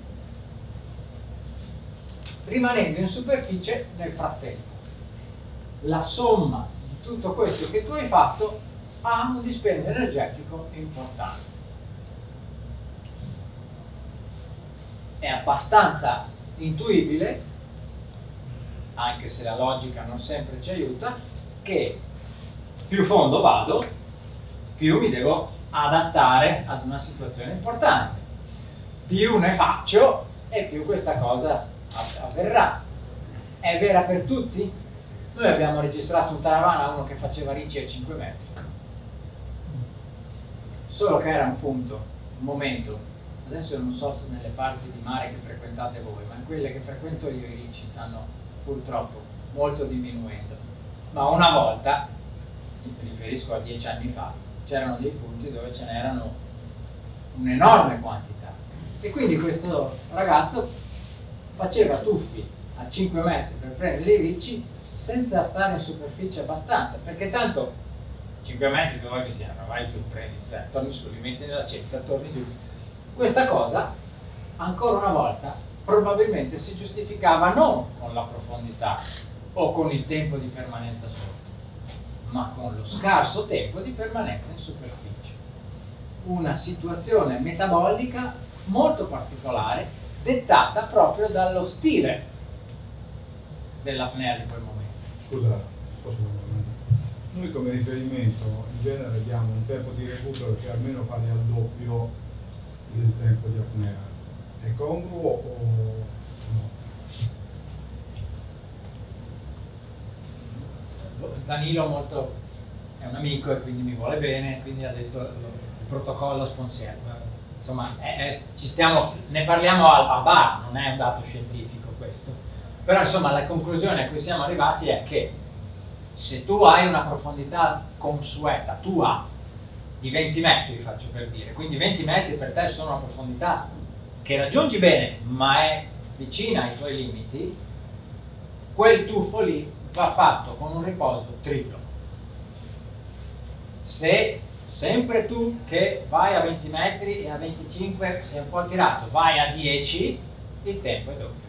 rimanendo in superficie nel frattempo. La somma di tutto questo che tu hai fatto ha un dispendio energetico importante. È abbastanza intuibile, anche se la logica non sempre ci aiuta, che più fondo vado, più mi devo adattare ad una situazione importante. Più ne faccio e più questa cosa avverrà. È vera per tutti? Noi abbiamo registrato un Taravana, uno che faceva ricci a cinque metri, solo che era un punto, un momento. Adesso non so se nelle parti di mare che frequentate voi, ma in quelle che frequento io i ricci stanno purtroppo molto diminuendo. Ma una volta, mi riferisco a dieci anni fa, c'erano dei punti dove ce n'erano un'enorme quantità. E quindi questo ragazzo faceva tuffi a cinque metri per prendere i ricci senza stare in superficie abbastanza, perché tanto cinque metri dove vi siano, vai giù, prendi, cioè, torni su, li metti nella cesta, torni giù. Questa cosa, ancora una volta, probabilmente si giustificava non con la profondità o con il tempo di permanenza sotto, ma con lo scarso tempo di permanenza in superficie. Una situazione metabolica molto particolare, dettata proprio dallo stile dell'apnea di quel momento. Scusa, posso noi come riferimento in genere diamo un tempo di recupero che almeno pari al doppio del tempo di apnea. È congruo o no? Danilo molto, è un amico e quindi mi vuole bene, quindi ha detto il protocollo Sponsier. Insomma, è, è, ci stiamo, ne parliamo al, al bar, non è un dato scientifico questo. Però insomma la conclusione a cui siamo arrivati è che se tu hai una profondità consueta, tua, di venti metri, faccio per dire, quindi venti metri per te sono una profondità che raggiungi bene, ma è vicina ai tuoi limiti, quel tuffo lì va fatto con un riposo triplo. Se sempre tu che vai a venti metri e a venticinque sei un po' tirato, vai a dieci, il tempo è doppio.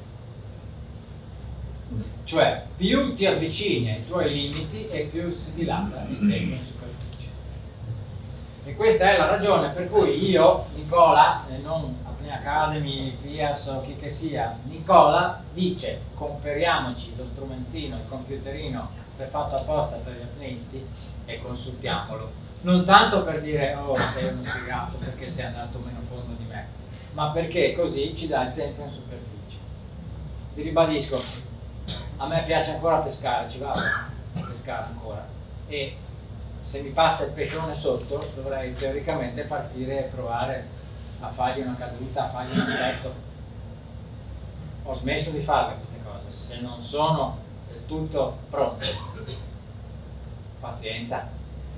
Cioè, più ti avvicini ai tuoi limiti e più si dilata il tempo in superficie. E questa è la ragione per cui io, Nicola, e non Apnea Academy, FIAS o chi che sia, Nicola dice comperiamoci lo strumentino, il computerino che è fatto apposta per gli apneisti e consultiamolo. Non tanto per dire oh sei uno sfigato perché sei andato meno fondo di me, ma perché così ci dà il tempo in superficie. Vi ribadisco, a me piace ancora pescare, ci vado a pescare ancora e se mi passa il pescione sotto dovrei teoricamente partire e provare a fargli una caduta, a fargli un effetto. Ho smesso di farle queste cose, se non sono del tutto pronto, pazienza.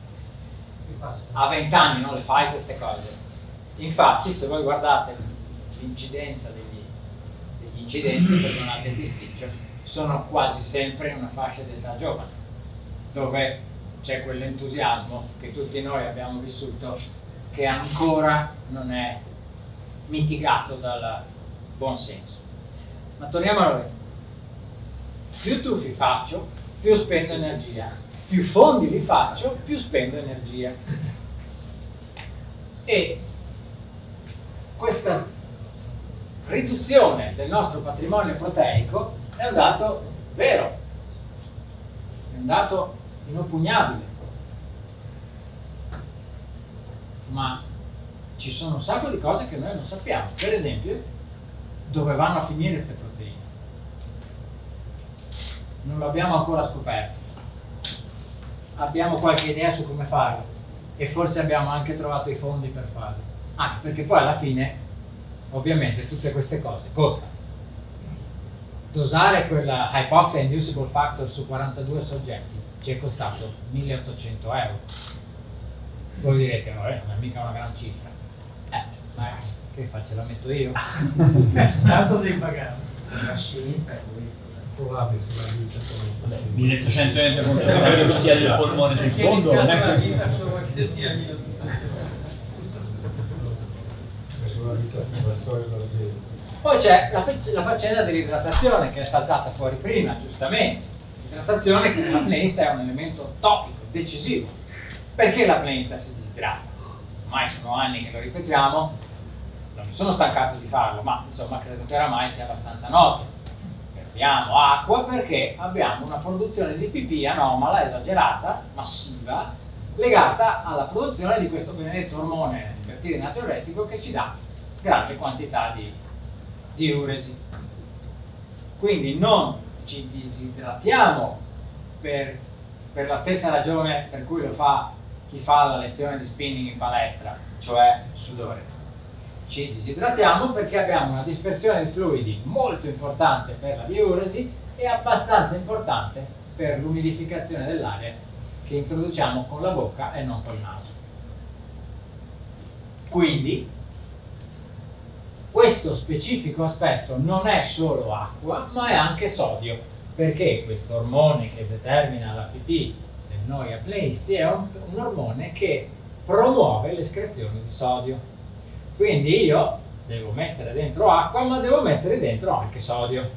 A venti anni non le fai queste cose. Infatti se voi guardate l'incidenza degli, degli incidenti, perdonate il bisticcio, sono quasi sempre in una fascia di età giovane, dove c'è quell'entusiasmo che tutti noi abbiamo vissuto che ancora non è mitigato dal buon senso. Ma torniamo a noi. Più tuffi faccio, più spendo energia. Più fondi li faccio, più spendo energia. E questa riduzione del nostro patrimonio proteico è un dato vero, è un dato inoppugnabile. Ma ci sono un sacco di cose che noi non sappiamo. Per esempio, dove vanno a finire queste proteine? Non l'abbiamo ancora scoperto. Abbiamo qualche idea su come farlo e forse abbiamo anche trovato i fondi per farlo, anche perché poi alla fine ovviamente tutte queste cose costano. Dosare quella hypoxia inducible factor su quarantadue soggetti ci è costato milleottocento euro. Voi direte vabbè, non è mica una gran cifra, eh, ma che faccio, la metto io? Tanto devi pagare. La scienza è questo. Provate sulla vita. milleottocento euro credo che sia del polmone sul fondo, non è che Sulla vita sulla storia della gente. Poi c'è la, la faccenda dell'idratazione che è saltata fuori prima, giustamente. L'idratazione che nell'apneista è un elemento topico, decisivo. Perché l'apneista si disidrata? Ormai sono anni che lo ripetiamo, non mi sono stancato di farlo, ma insomma credo che oramai sia abbastanza noto. Abbiamo acqua perché abbiamo una produzione di pipì anomala, esagerata, massiva, legata alla produzione di questo benedetto ormone peptide natriuretico che ci dà grande quantità di diuresi. Quindi non ci disidratiamo per, per la stessa ragione per cui lo fa chi fa la lezione di spinning in palestra, cioè sudore. Ci disidratiamo perché abbiamo una dispersione di fluidi molto importante per la diuresi e abbastanza importante per l'umidificazione dell'aria che introduciamo con la bocca e non col naso. Quindi questo specifico aspetto non è solo acqua ma è anche sodio, perché questo ormone che determina la pipì del noi apneisti è un, un ormone che promuove l'escrezione di sodio. Quindi io devo mettere dentro acqua, ma devo mettere dentro anche sodio.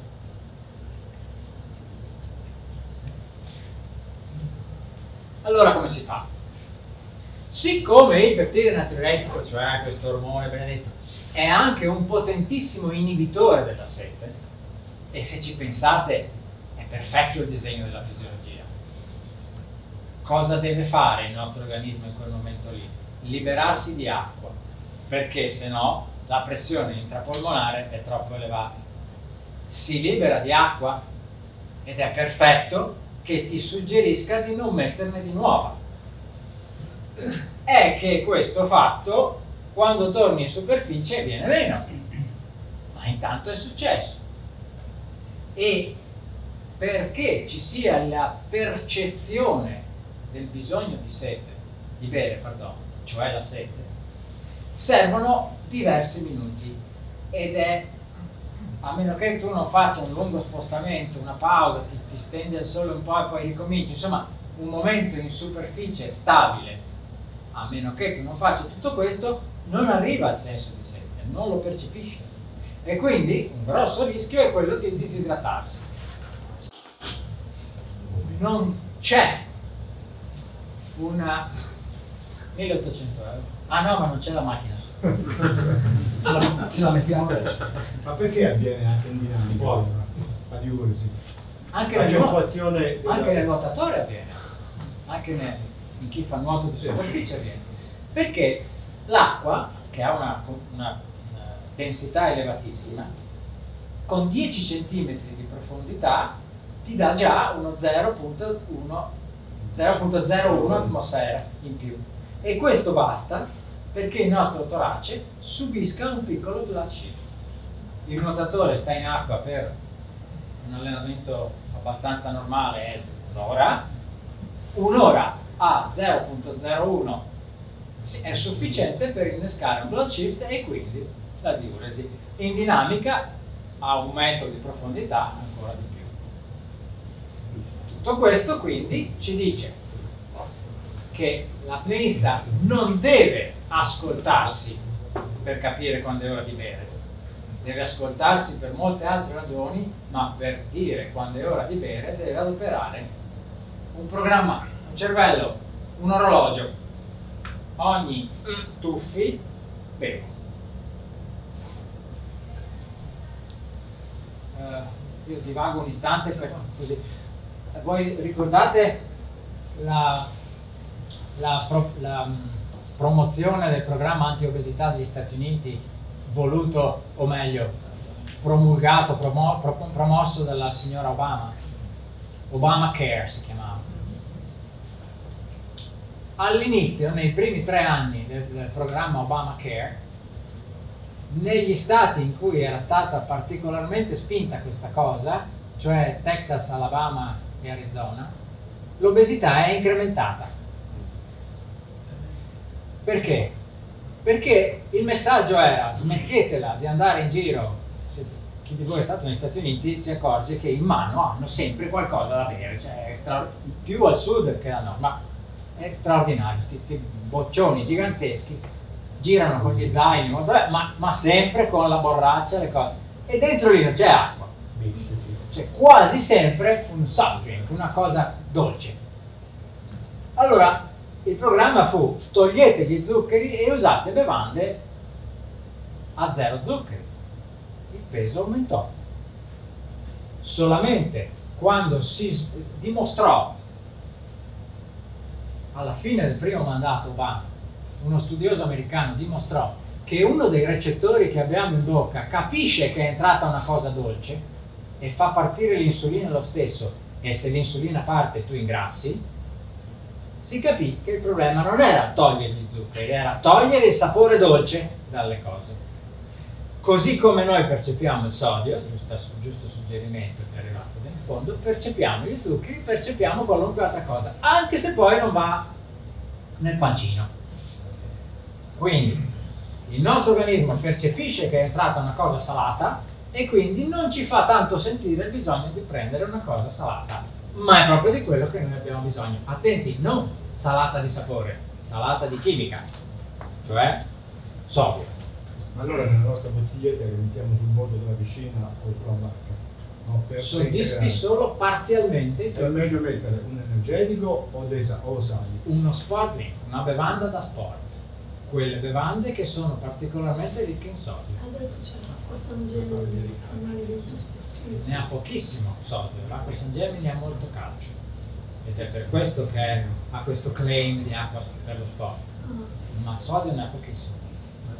Allora come si fa? Siccome il peptide natriuretico, cioè questo ormone benedetto, è anche un potentissimo inibitore della sete, e se ci pensate è perfetto il disegno della fisiologia, cosa deve fare il nostro organismo in quel momento lì? Liberarsi di acqua. Perché se no la pressione intrapolmonare è troppo elevata. Si libera di acqua ed è perfetto che ti suggerisca di non metterne di nuova. È che questo fatto, quando torni in superficie, viene meno. Ma intanto è successo. E perché ci sia la percezione del bisogno di sete, di bere, perdono, cioè la sete, servono diversi minuti ed è, a meno che tu non faccia un lungo spostamento, una pausa, ti, ti stendi al sole un po' e poi ricominci, insomma un momento in superficie stabile, a meno che tu non faccia tutto questo, non arriva al senso di sete, non lo percepisci. E quindi un grosso rischio è quello di disidratarsi. Non c'è una milleottocento euro. Ah no, ma non c'è la macchina. Ce la, ce la mettiamo adesso. Ma perché avviene anche in dinamica Buono. la diuresi? Anche nel, nuoto, L'accentuazione della- anche nel nuotatore avviene, anche nel- in chi fa nuoto di superficie avviene. Perché l'acqua, che ha una, una, una densità elevatissima, con dieci centimetri di profondità ti dà già uno zero virgola zero uno atmosfera in più. E questo basta perché il nostro torace subisca un piccolo blast shift. Il nuotatore sta in acqua per un allenamento abbastanza normale è un'ora, un'ora a zero virgola zero uno è sufficiente per innescare un blast shift e quindi la diuresi. In dinamica a un metro di profondità ancora di più. Tutto questo quindi ci dice che l'apneista non deve ascoltarsi per capire quando è ora di bere, deve ascoltarsi per molte altre ragioni, ma per dire quando è ora di bere deve adoperare un programma, un cervello, un orologio. Ogni tuffi bevo. Uh, io divago un istante per così. Voi ricordate la, la, pro, la um, promozione del programma anti-obesità degli Stati Uniti, voluto, o meglio, promulgato, promo, pro, promosso dalla signora Obama? Obamacare si chiamava. All'inizio, nei primi tre anni del, del programma Obamacare, negli stati in cui era stata particolarmente spinta questa cosa, cioè Texas, Alabama e Arizona, l'obesità è incrementata. Perché? Perché il messaggio era: smettetela di andare in giro. Se chi di voi è stato negli Stati Uniti si accorge che in mano hanno sempre qualcosa da bere, cioè stra- più al sud che al nord, ma è straordinario, questi boccioni giganteschi, girano con gli zaini, ma, ma sempre con la borraccia, le cose, e dentro lì non c'è acqua, c'è quasi sempre un soft drink, una cosa dolce. Allora il programma fu: togliete gli zuccheri e usate bevande a zero zuccheri. Il peso aumentò. Solamente quando si dimostrò, alla fine del primo mandato Obama, uno studioso americano dimostrò che uno dei recettori che abbiamo in bocca capisce che è entrata una cosa dolce e fa partire l'insulina lo stesso, e se l'insulina parte tu ingrassi, si capì che il problema non era togliere gli zuccheri, era togliere il sapore dolce dalle cose. Così come noi percepiamo il sodio, giusto, giusto suggerimento che è arrivato nel fondo, percepiamo gli zuccheri, percepiamo qualunque altra cosa, anche se poi non va nel pancino. Quindi il nostro organismo percepisce che è entrata una cosa salata e quindi non ci fa tanto sentire il bisogno di prendere una cosa salata, ma è proprio di quello che noi abbiamo bisogno. Attenti, non salata di sapore, salata di chimica, cioè sodio. Allora nella nostra bottiglietta che mettiamo sul bordo della piscina o sulla barca, no, per Soddisfi solo parzialmente. è meglio mettere un energetico o, dei sa o sali? Uno sport drink, una bevanda da sport, quelle bevande che sono particolarmente ricche in sodio. Adesso c'è l'acqua San Gemini, un alimento sportivo. Ne ha pochissimo sodio, l'acqua San Gemini ha molto calcio ed è per questo che ha questo claim di acqua per lo sport, Ah. ma sodio ne ha pochissimo.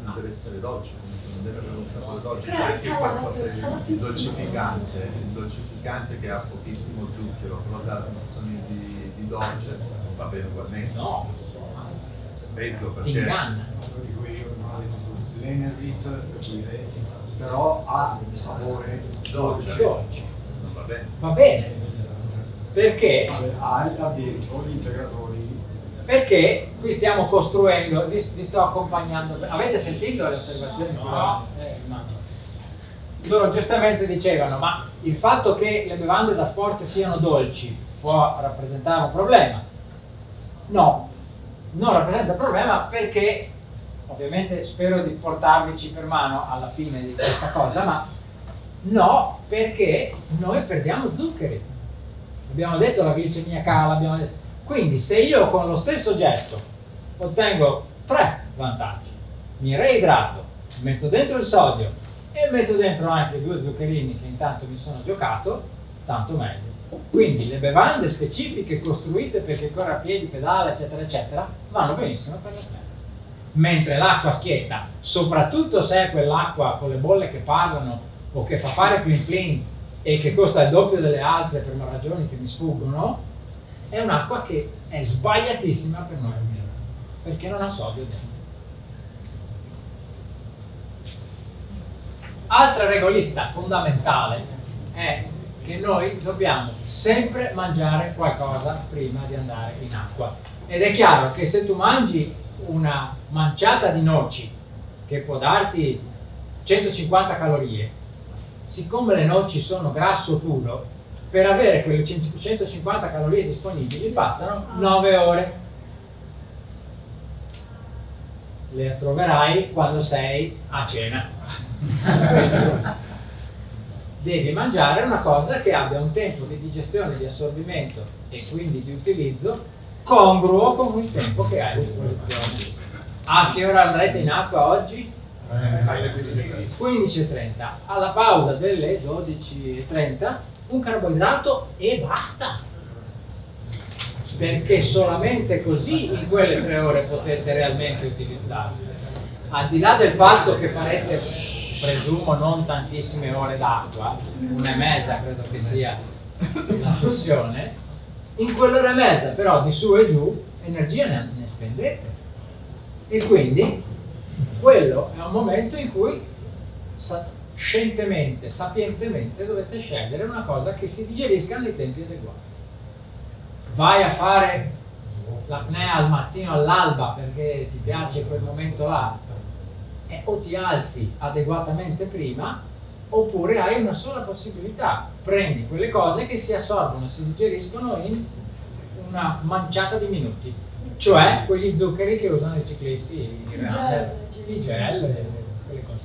non deve essere dolce, non deve avere un sapore dolce, Però c'è è anche salato, qualcosa di salatissimo. dolcificante, il dolcificante che ha pochissimo zucchero, però dà la sensazione di, di dolce, va bene ugualmente. No, anzi, Peggio ti perché inganna. Lo dico io, l'Enervit, però ha il sapore dolce, Dolce. non va bene. Va bene. Perché? ha là dentro gli integratori. Perché qui stiamo costruendo, vi, vi sto accompagnando. Avete sentito le osservazioni? No. Eh, immagino. Loro giustamente dicevano, ma il fatto che le bevande da sport siano dolci può rappresentare un problema? No, non rappresenta un problema perché, ovviamente spero di portarvici per mano alla fine di questa cosa, ma no, perché noi perdiamo zuccheri. Abbiamo detto la glicemia cala, abbiamo detto. Quindi se io con lo stesso gesto ottengo tre vantaggi, mi reidrato, metto dentro il sodio e metto dentro anche due zuccherini che intanto mi sono giocato, tanto meglio. Quindi le bevande specifiche costruite perché corre a piedi, pedale, eccetera, eccetera, vanno benissimo per l'apnea. Mentre l'acqua schietta, soprattutto se è quell'acqua con le bolle che parlano o che fa fare plin plin e che costa il doppio delle altre per ragioni che mi sfuggono, è un'acqua che è sbagliatissima per noi organizmi, perché non ha sodio dentro. Altra regoletta fondamentale è che noi dobbiamo sempre mangiare qualcosa prima di andare in acqua. Ed è chiaro che se tu mangi una manciata di noci che può darti centocinquanta calorie, siccome le noci sono grasso puro, per avere quelle centocinquanta calorie disponibili passano nove ore. Le troverai quando sei a cena. Devi mangiare una cosa che abbia un tempo di digestione, di assorbimento e quindi di utilizzo congruo con il tempo che hai a disposizione. A che ora andrete in acqua oggi? quindici e trenta. Alla pausa delle dodici e trenta un carboidrato e basta, perché solamente così in quelle tre ore potete realmente utilizzarlo. Al di là del fatto che farete, presumo, non tantissime ore d'acqua, una e mezza credo che sia la sessione, in quell'ora e mezza però di su e giù energia ne, ne spendete, e quindi quello è un momento in cui sa scientemente, sapientemente dovete scegliere una cosa che si digerisca nei tempi adeguati. Vai a fare l'apnea al mattino all'alba perché ti piace quel momento là, e o ti alzi adeguatamente prima, oppure hai una sola possibilità: prendi quelle cose che si assorbono, si digeriscono in una manciata di minuti, cioè quegli zuccheri che usano i ciclisti, i gel, i gel, quelle cose.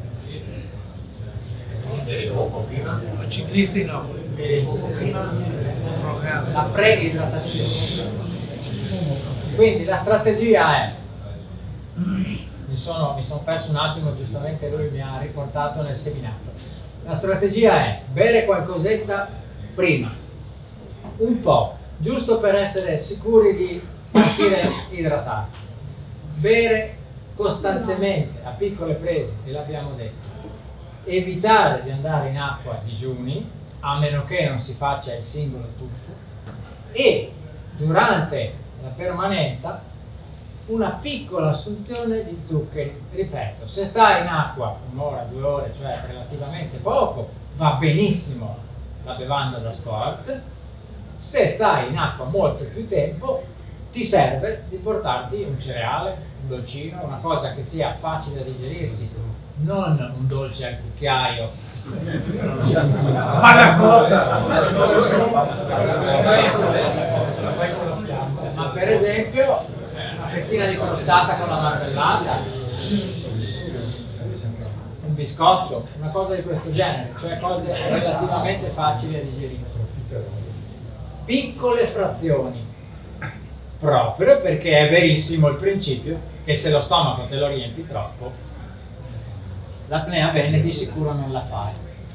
I ciclisti no. La pre-idratazione. Quindi la strategia è, mi sono, mi sono perso un attimo, giustamente lui mi ha riportato nel seminato. La strategia è bere qualcosetta prima, un po', giusto per essere sicuri di partire idratati. Bere costantemente, a piccole prese, ve l'abbiamo detto. Evitare di andare in acqua a digiuni, a meno che non si faccia il singolo tuffo, e durante la permanenza una piccola assunzione di zuccheri. Ripeto, se stai in acqua un'ora, due ore, cioè relativamente poco, va benissimo la bevanda da sport. Se stai in acqua molto più tempo, ti serve di portarti un cereale, un dolcino, una cosa che sia facile da digerirsi, non un dolce al cucchiaio. Ma per esempio una fettina di crostata con la marmellata, un biscotto, una cosa di questo genere, cioè cose relativamente facili da digerirsi. Piccole frazioni, proprio perché è verissimo il principio che se lo stomaco te lo riempi troppo, l'apnea bene di sicuro non la fai.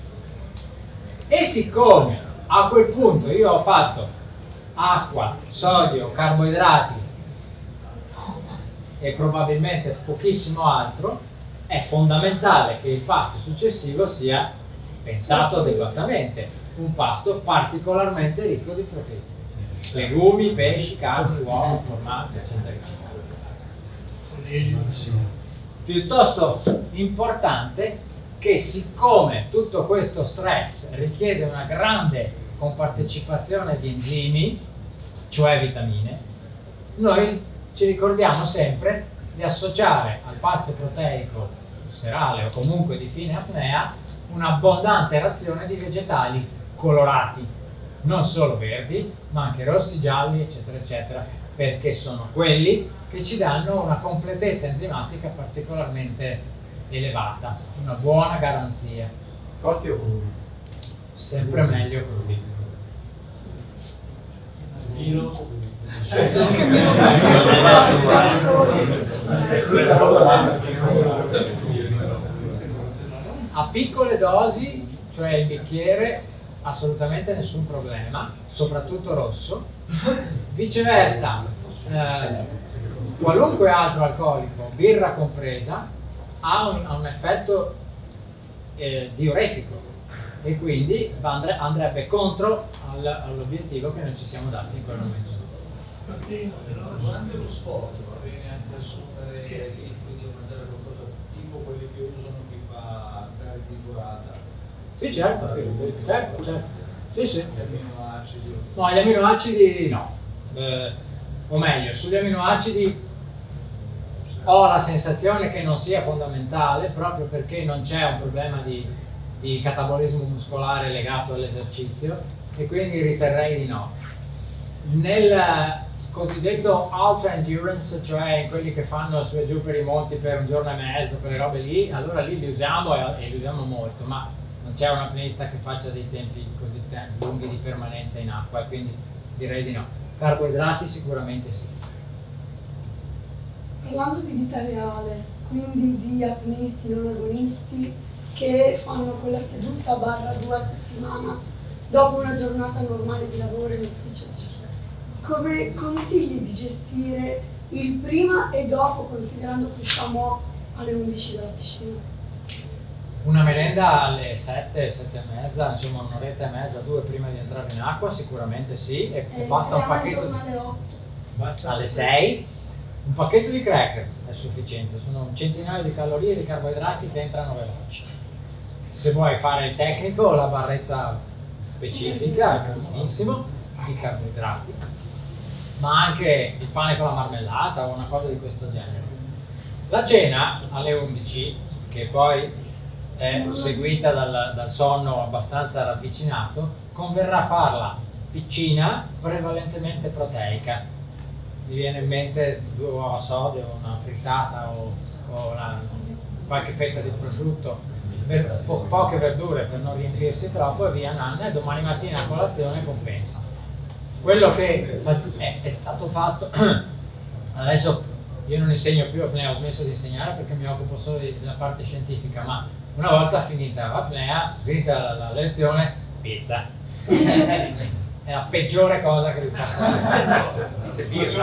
E siccome a quel punto io ho fatto acqua, sodio, carboidrati e probabilmente pochissimo altro, è fondamentale che il pasto successivo sia pensato adeguatamente, un pasto particolarmente ricco di proteine, legumi, pesci, carni, uova, formaggi, eccetera, eccetera. Piuttosto importante che, siccome tutto questo stress richiede una grande compartecipazione di enzimi, cioè vitamine, noi ci ricordiamo sempre di associare al pasto proteico serale o comunque di fine apnea un'abbondante razione di vegetali colorati, non solo verdi, ma anche rossi, gialli, eccetera, eccetera, perché sono quelli che ci danno una completezza enzimatica particolarmente elevata, una buona garanzia. Cotti o crudi? Sempre meglio crudi. A piccole dosi, cioè il bicchiere, assolutamente nessun problema, soprattutto rosso. Viceversa, eh, qualunque altro alcolico, birra compresa, ha un, ha un effetto eh, diuretico e quindi andre, andrebbe contro al, all'obiettivo che noi ci siamo dati in quel momento. Durante lo sport va bene anche assumere liquidi o mangiare qualcosa tipo quelli che usano chi fa gare di durata? Sì, certo, certo, certo. Sì, sì. Gli aminoacidi? No, gli aminoacidi no. Eh, o meglio, sugli aminoacidi ho la sensazione che non sia fondamentale, proprio perché non c'è un problema di, di catabolismo muscolare legato all'esercizio, e quindi riterrei di no. Nel cosiddetto ultra endurance, cioè in quelli che fanno su e giù per i monti per un giorno e mezzo, quelle robe lì, allora lì li usiamo e, e li usiamo molto, ma non c'è un apneista che faccia dei tempi così lunghi di permanenza in acqua, quindi direi di no. Carboidrati sicuramente sì. Parlando di vita reale, quindi di apneisti non agonisti che fanno quella seduta barra due a settimana dopo una giornata normale di lavoro in ufficio, come consigli di gestire il prima e dopo, considerando che usciamo alle undici dalla piscina? Una merenda alle sette, sette e mezza, insomma un'oretta e mezza, due prima di entrare in acqua, sicuramente sì, e, Eh, basta un pacchetto alle otto. Basta alle sei, un pacchetto di cracker è sufficiente, sono un centinaio di calorie di carboidrati che entrano veloci. Se vuoi fare il tecnico, la barretta specifica, è benissimo, di carboidrati, ma anche il pane con la marmellata o una cosa di questo genere. La cena alle undici, che poi è seguita dal, dal sonno abbastanza ravvicinato, converrà farla piccina, prevalentemente proteica. Mi viene in mente due uova sode o una frittata o, o una, qualche fetta di prosciutto, ver, po, poche verdure per non riempirsi troppo, e via nanna, e domani mattina a colazione compensa. Quello che è, è stato fatto, adesso io non insegno più apnea, ho smesso di insegnare perché mi occupo solo di, della parte scientifica, ma una volta finita l'apnea, finita la, la lezione, pizza. È la peggiore cosa che vi possa fare. Sì, se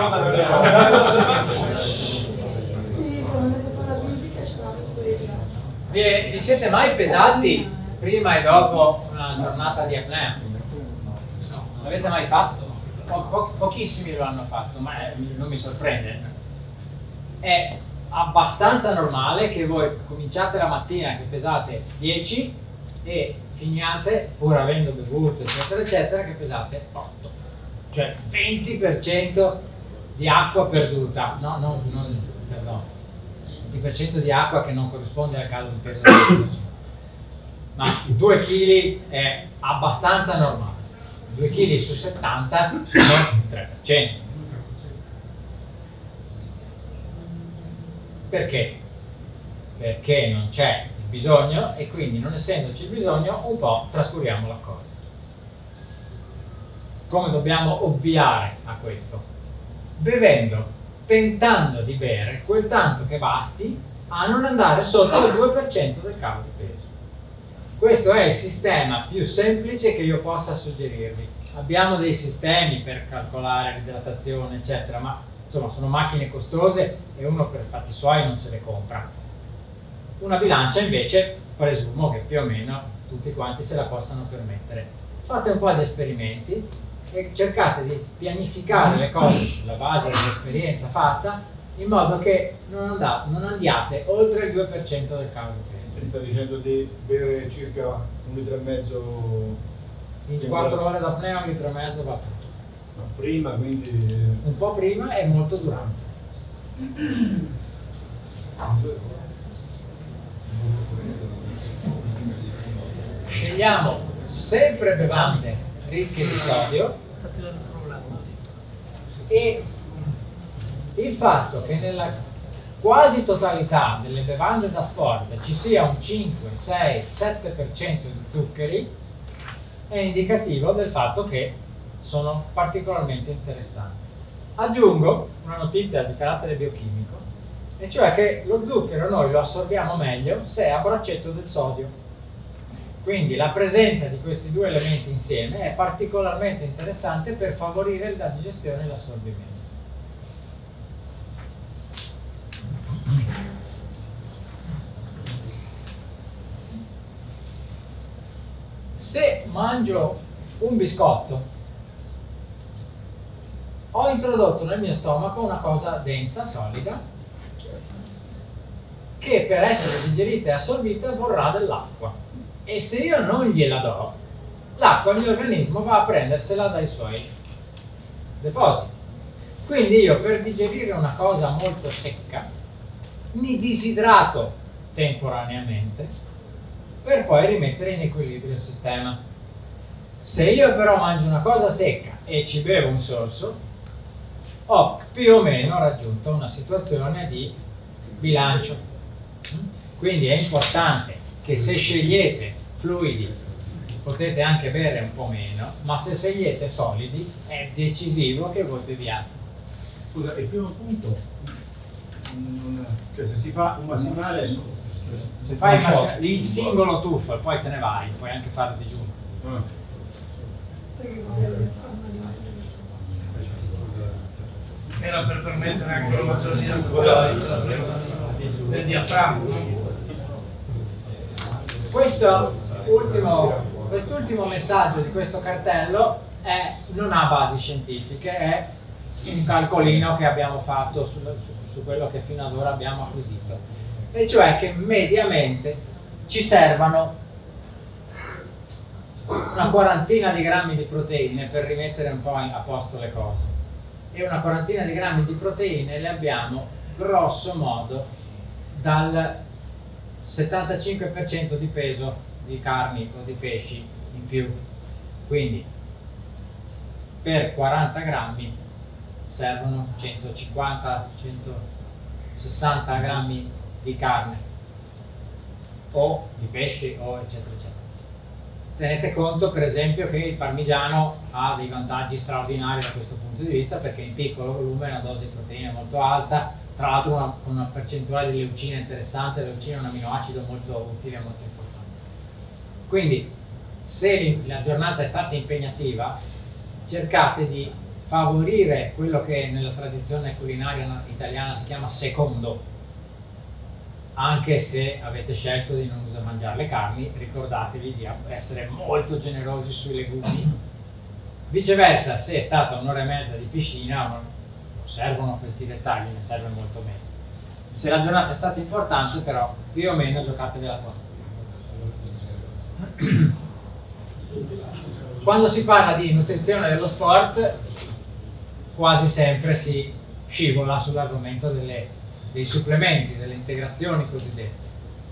volete fare la visita ce l'avete quella. Vi, vi siete mai pesati prima e dopo una giornata di apnea? L'avete mai fatto? Po po pochissimi lo hanno fatto, ma è, non mi sorprende. È abbastanza normale che voi cominciate la mattina che pesate dieci e finiate, pur avendo bevuto eccetera eccetera, che pesate otto, cioè venti per cento di acqua perduta, no, no, non, perdono, venti per cento di acqua che non corrisponde al caso di peso del dieci per cento, ma due chili è abbastanza normale, due chili su settanta sono il tre per cento. Perché? Perché non c'è il bisogno, e quindi, non essendoci il bisogno, un po' trascuriamo la cosa. Come dobbiamo ovviare a questo? Bevendo, tentando di bere quel tanto che basti a non andare sotto il due per cento del calo di peso. Questo è il sistema più semplice che io possa suggerirvi. Abbiamo dei sistemi per calcolare l'idratazione eccetera, ma insomma sono macchine costose e uno per fatti suoi non se le compra. Una bilancia invece presumo che più o meno tutti quanti se la possano permettere. Fate un po' di esperimenti e cercate di pianificare le cose sulla base dell'esperienza fatta, in modo che non, andate, non andiate oltre il due per cento del calo di peso. Mi sta dicendo di bere circa un litro e mezzo In quattro ore d'apnea un litro e mezzo va tutto. no, prima, quindi Un po' prima e molto durante. Scegliamo sempre bevande ricche di sodio, e il fatto che nella quasi totalità delle bevande da sport ci sia un cinque, sei, sette per cento di zuccheri è indicativo del fatto che sono particolarmente interessanti. Aggiungo una notizia di carattere biochimico, e cioè che lo zucchero noi lo assorbiamo meglio se è a braccetto del sodio. Quindi la presenza di questi due elementi insieme è particolarmente interessante per favorire la digestione e l'assorbimento. Se mangio un biscotto, ho introdotto nel mio stomaco una cosa densa, solida, che per essere digerita e assorbita vorrà dell'acqua. E se io non gliela do, l'acqua il mio organismo va a prendersela dai suoi depositi. Quindi io per digerire una cosa molto secca mi disidrato temporaneamente per poi rimettere in equilibrio il sistema. Se io però mangio una cosa secca e ci bevo un sorso, ho più o meno raggiunto una situazione di bilancio. Quindi è importante che se scegliete fluidi potete anche bere un po' meno, ma se scegliete solidi è decisivo che voi beviate. scusa, il primo punto, non- cioè se si fa un massimale, Se fai il, un po'. massi- il singolo tuffo e poi te ne vai, puoi anche fare digiuno. Ah. Perché cos'è il Era per permettere anche una maggiore dilatazione del diaframma. Questo ultimo, quest'ultimo messaggio di questo cartello è, non ha basi scientifiche, è un calcolino che abbiamo fatto su, su, su quello che fino ad ora abbiamo acquisito, e cioè che mediamente ci servano una quarantina di grammi di proteine per rimettere un po' a posto le cose, e una quarantina di grammi di proteine le abbiamo grosso modo dal settantacinque per cento di peso di carni o di pesci in più. Quindi per quaranta grammi servono centocinquanta centosessanta grammi di carne o di pesce o eccetera eccetera. Tenete conto per esempio che il parmigiano ha dei vantaggi straordinari da questo punto di vista, perché in piccolo volume ha una dose di proteine molto alta, tra l'altro una, una percentuale di leucina interessante. La leucina è un aminoacido molto utile e molto importante. Quindi se la giornata è stata impegnativa, cercate di favorire quello che nella tradizione culinaria italiana si chiama secondo. Anche se avete scelto di non usare mangiare le carni, ricordatevi di essere molto generosi sui legumi. Viceversa, se è stata un'ora e mezza di piscina, non servono questi dettagli, ne serve molto meno. Se la giornata è stata importante, però, più o meno giocatevela qua. Quando si parla di nutrizione dello sport, quasi sempre si scivola sull'argomento delle dei supplementi, delle integrazioni cosiddette,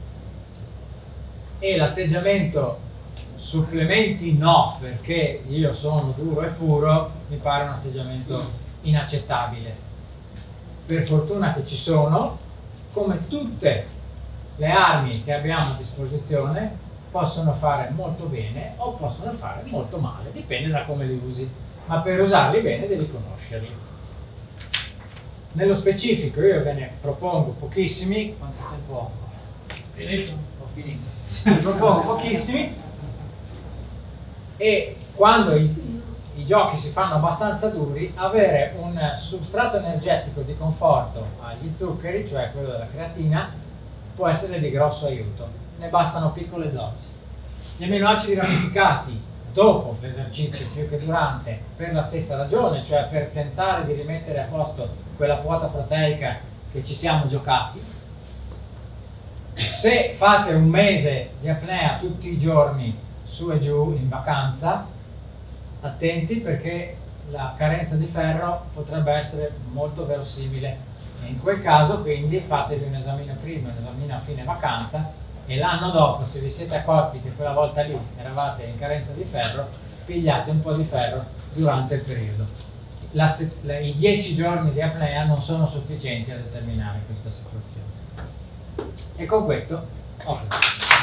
e l'atteggiamento supplementi no perché io sono duro e puro mi pare un atteggiamento inaccettabile. Per fortuna che ci sono, come tutte le armi che abbiamo a disposizione, possono fare molto bene o possono fare molto male, dipende da come li usi, ma per usarli bene devi conoscerli. Nello specifico io ve ne propongo pochissimi. Quanto tempo ho? Finito? Ho finito. Ne propongo pochissimi, e quando i, i giochi si fanno abbastanza duri, avere un substrato energetico di conforto agli zuccheri, cioè quello della creatina, può essere di grosso aiuto. Ne bastano piccole dosi. Gli amminoacidi ramificati dopo l'esercizio più che durante, per la stessa ragione, cioè per tentare di rimettere a posto quella quota proteica che ci siamo giocati. Se fate un mese di apnea tutti i giorni su e giù in vacanza, attenti perché la carenza di ferro potrebbe essere molto verosimile. E in quel caso quindi fatevi un esamino prima, un esamino a fine vacanza, e l'anno dopo, se vi siete accorti che quella volta lì eravate in carenza di ferro, pigliate un po' di ferro durante il periodo. La, la, I dieci giorni di apnea non sono sufficienti a determinare questa situazione. E con questo ho finito.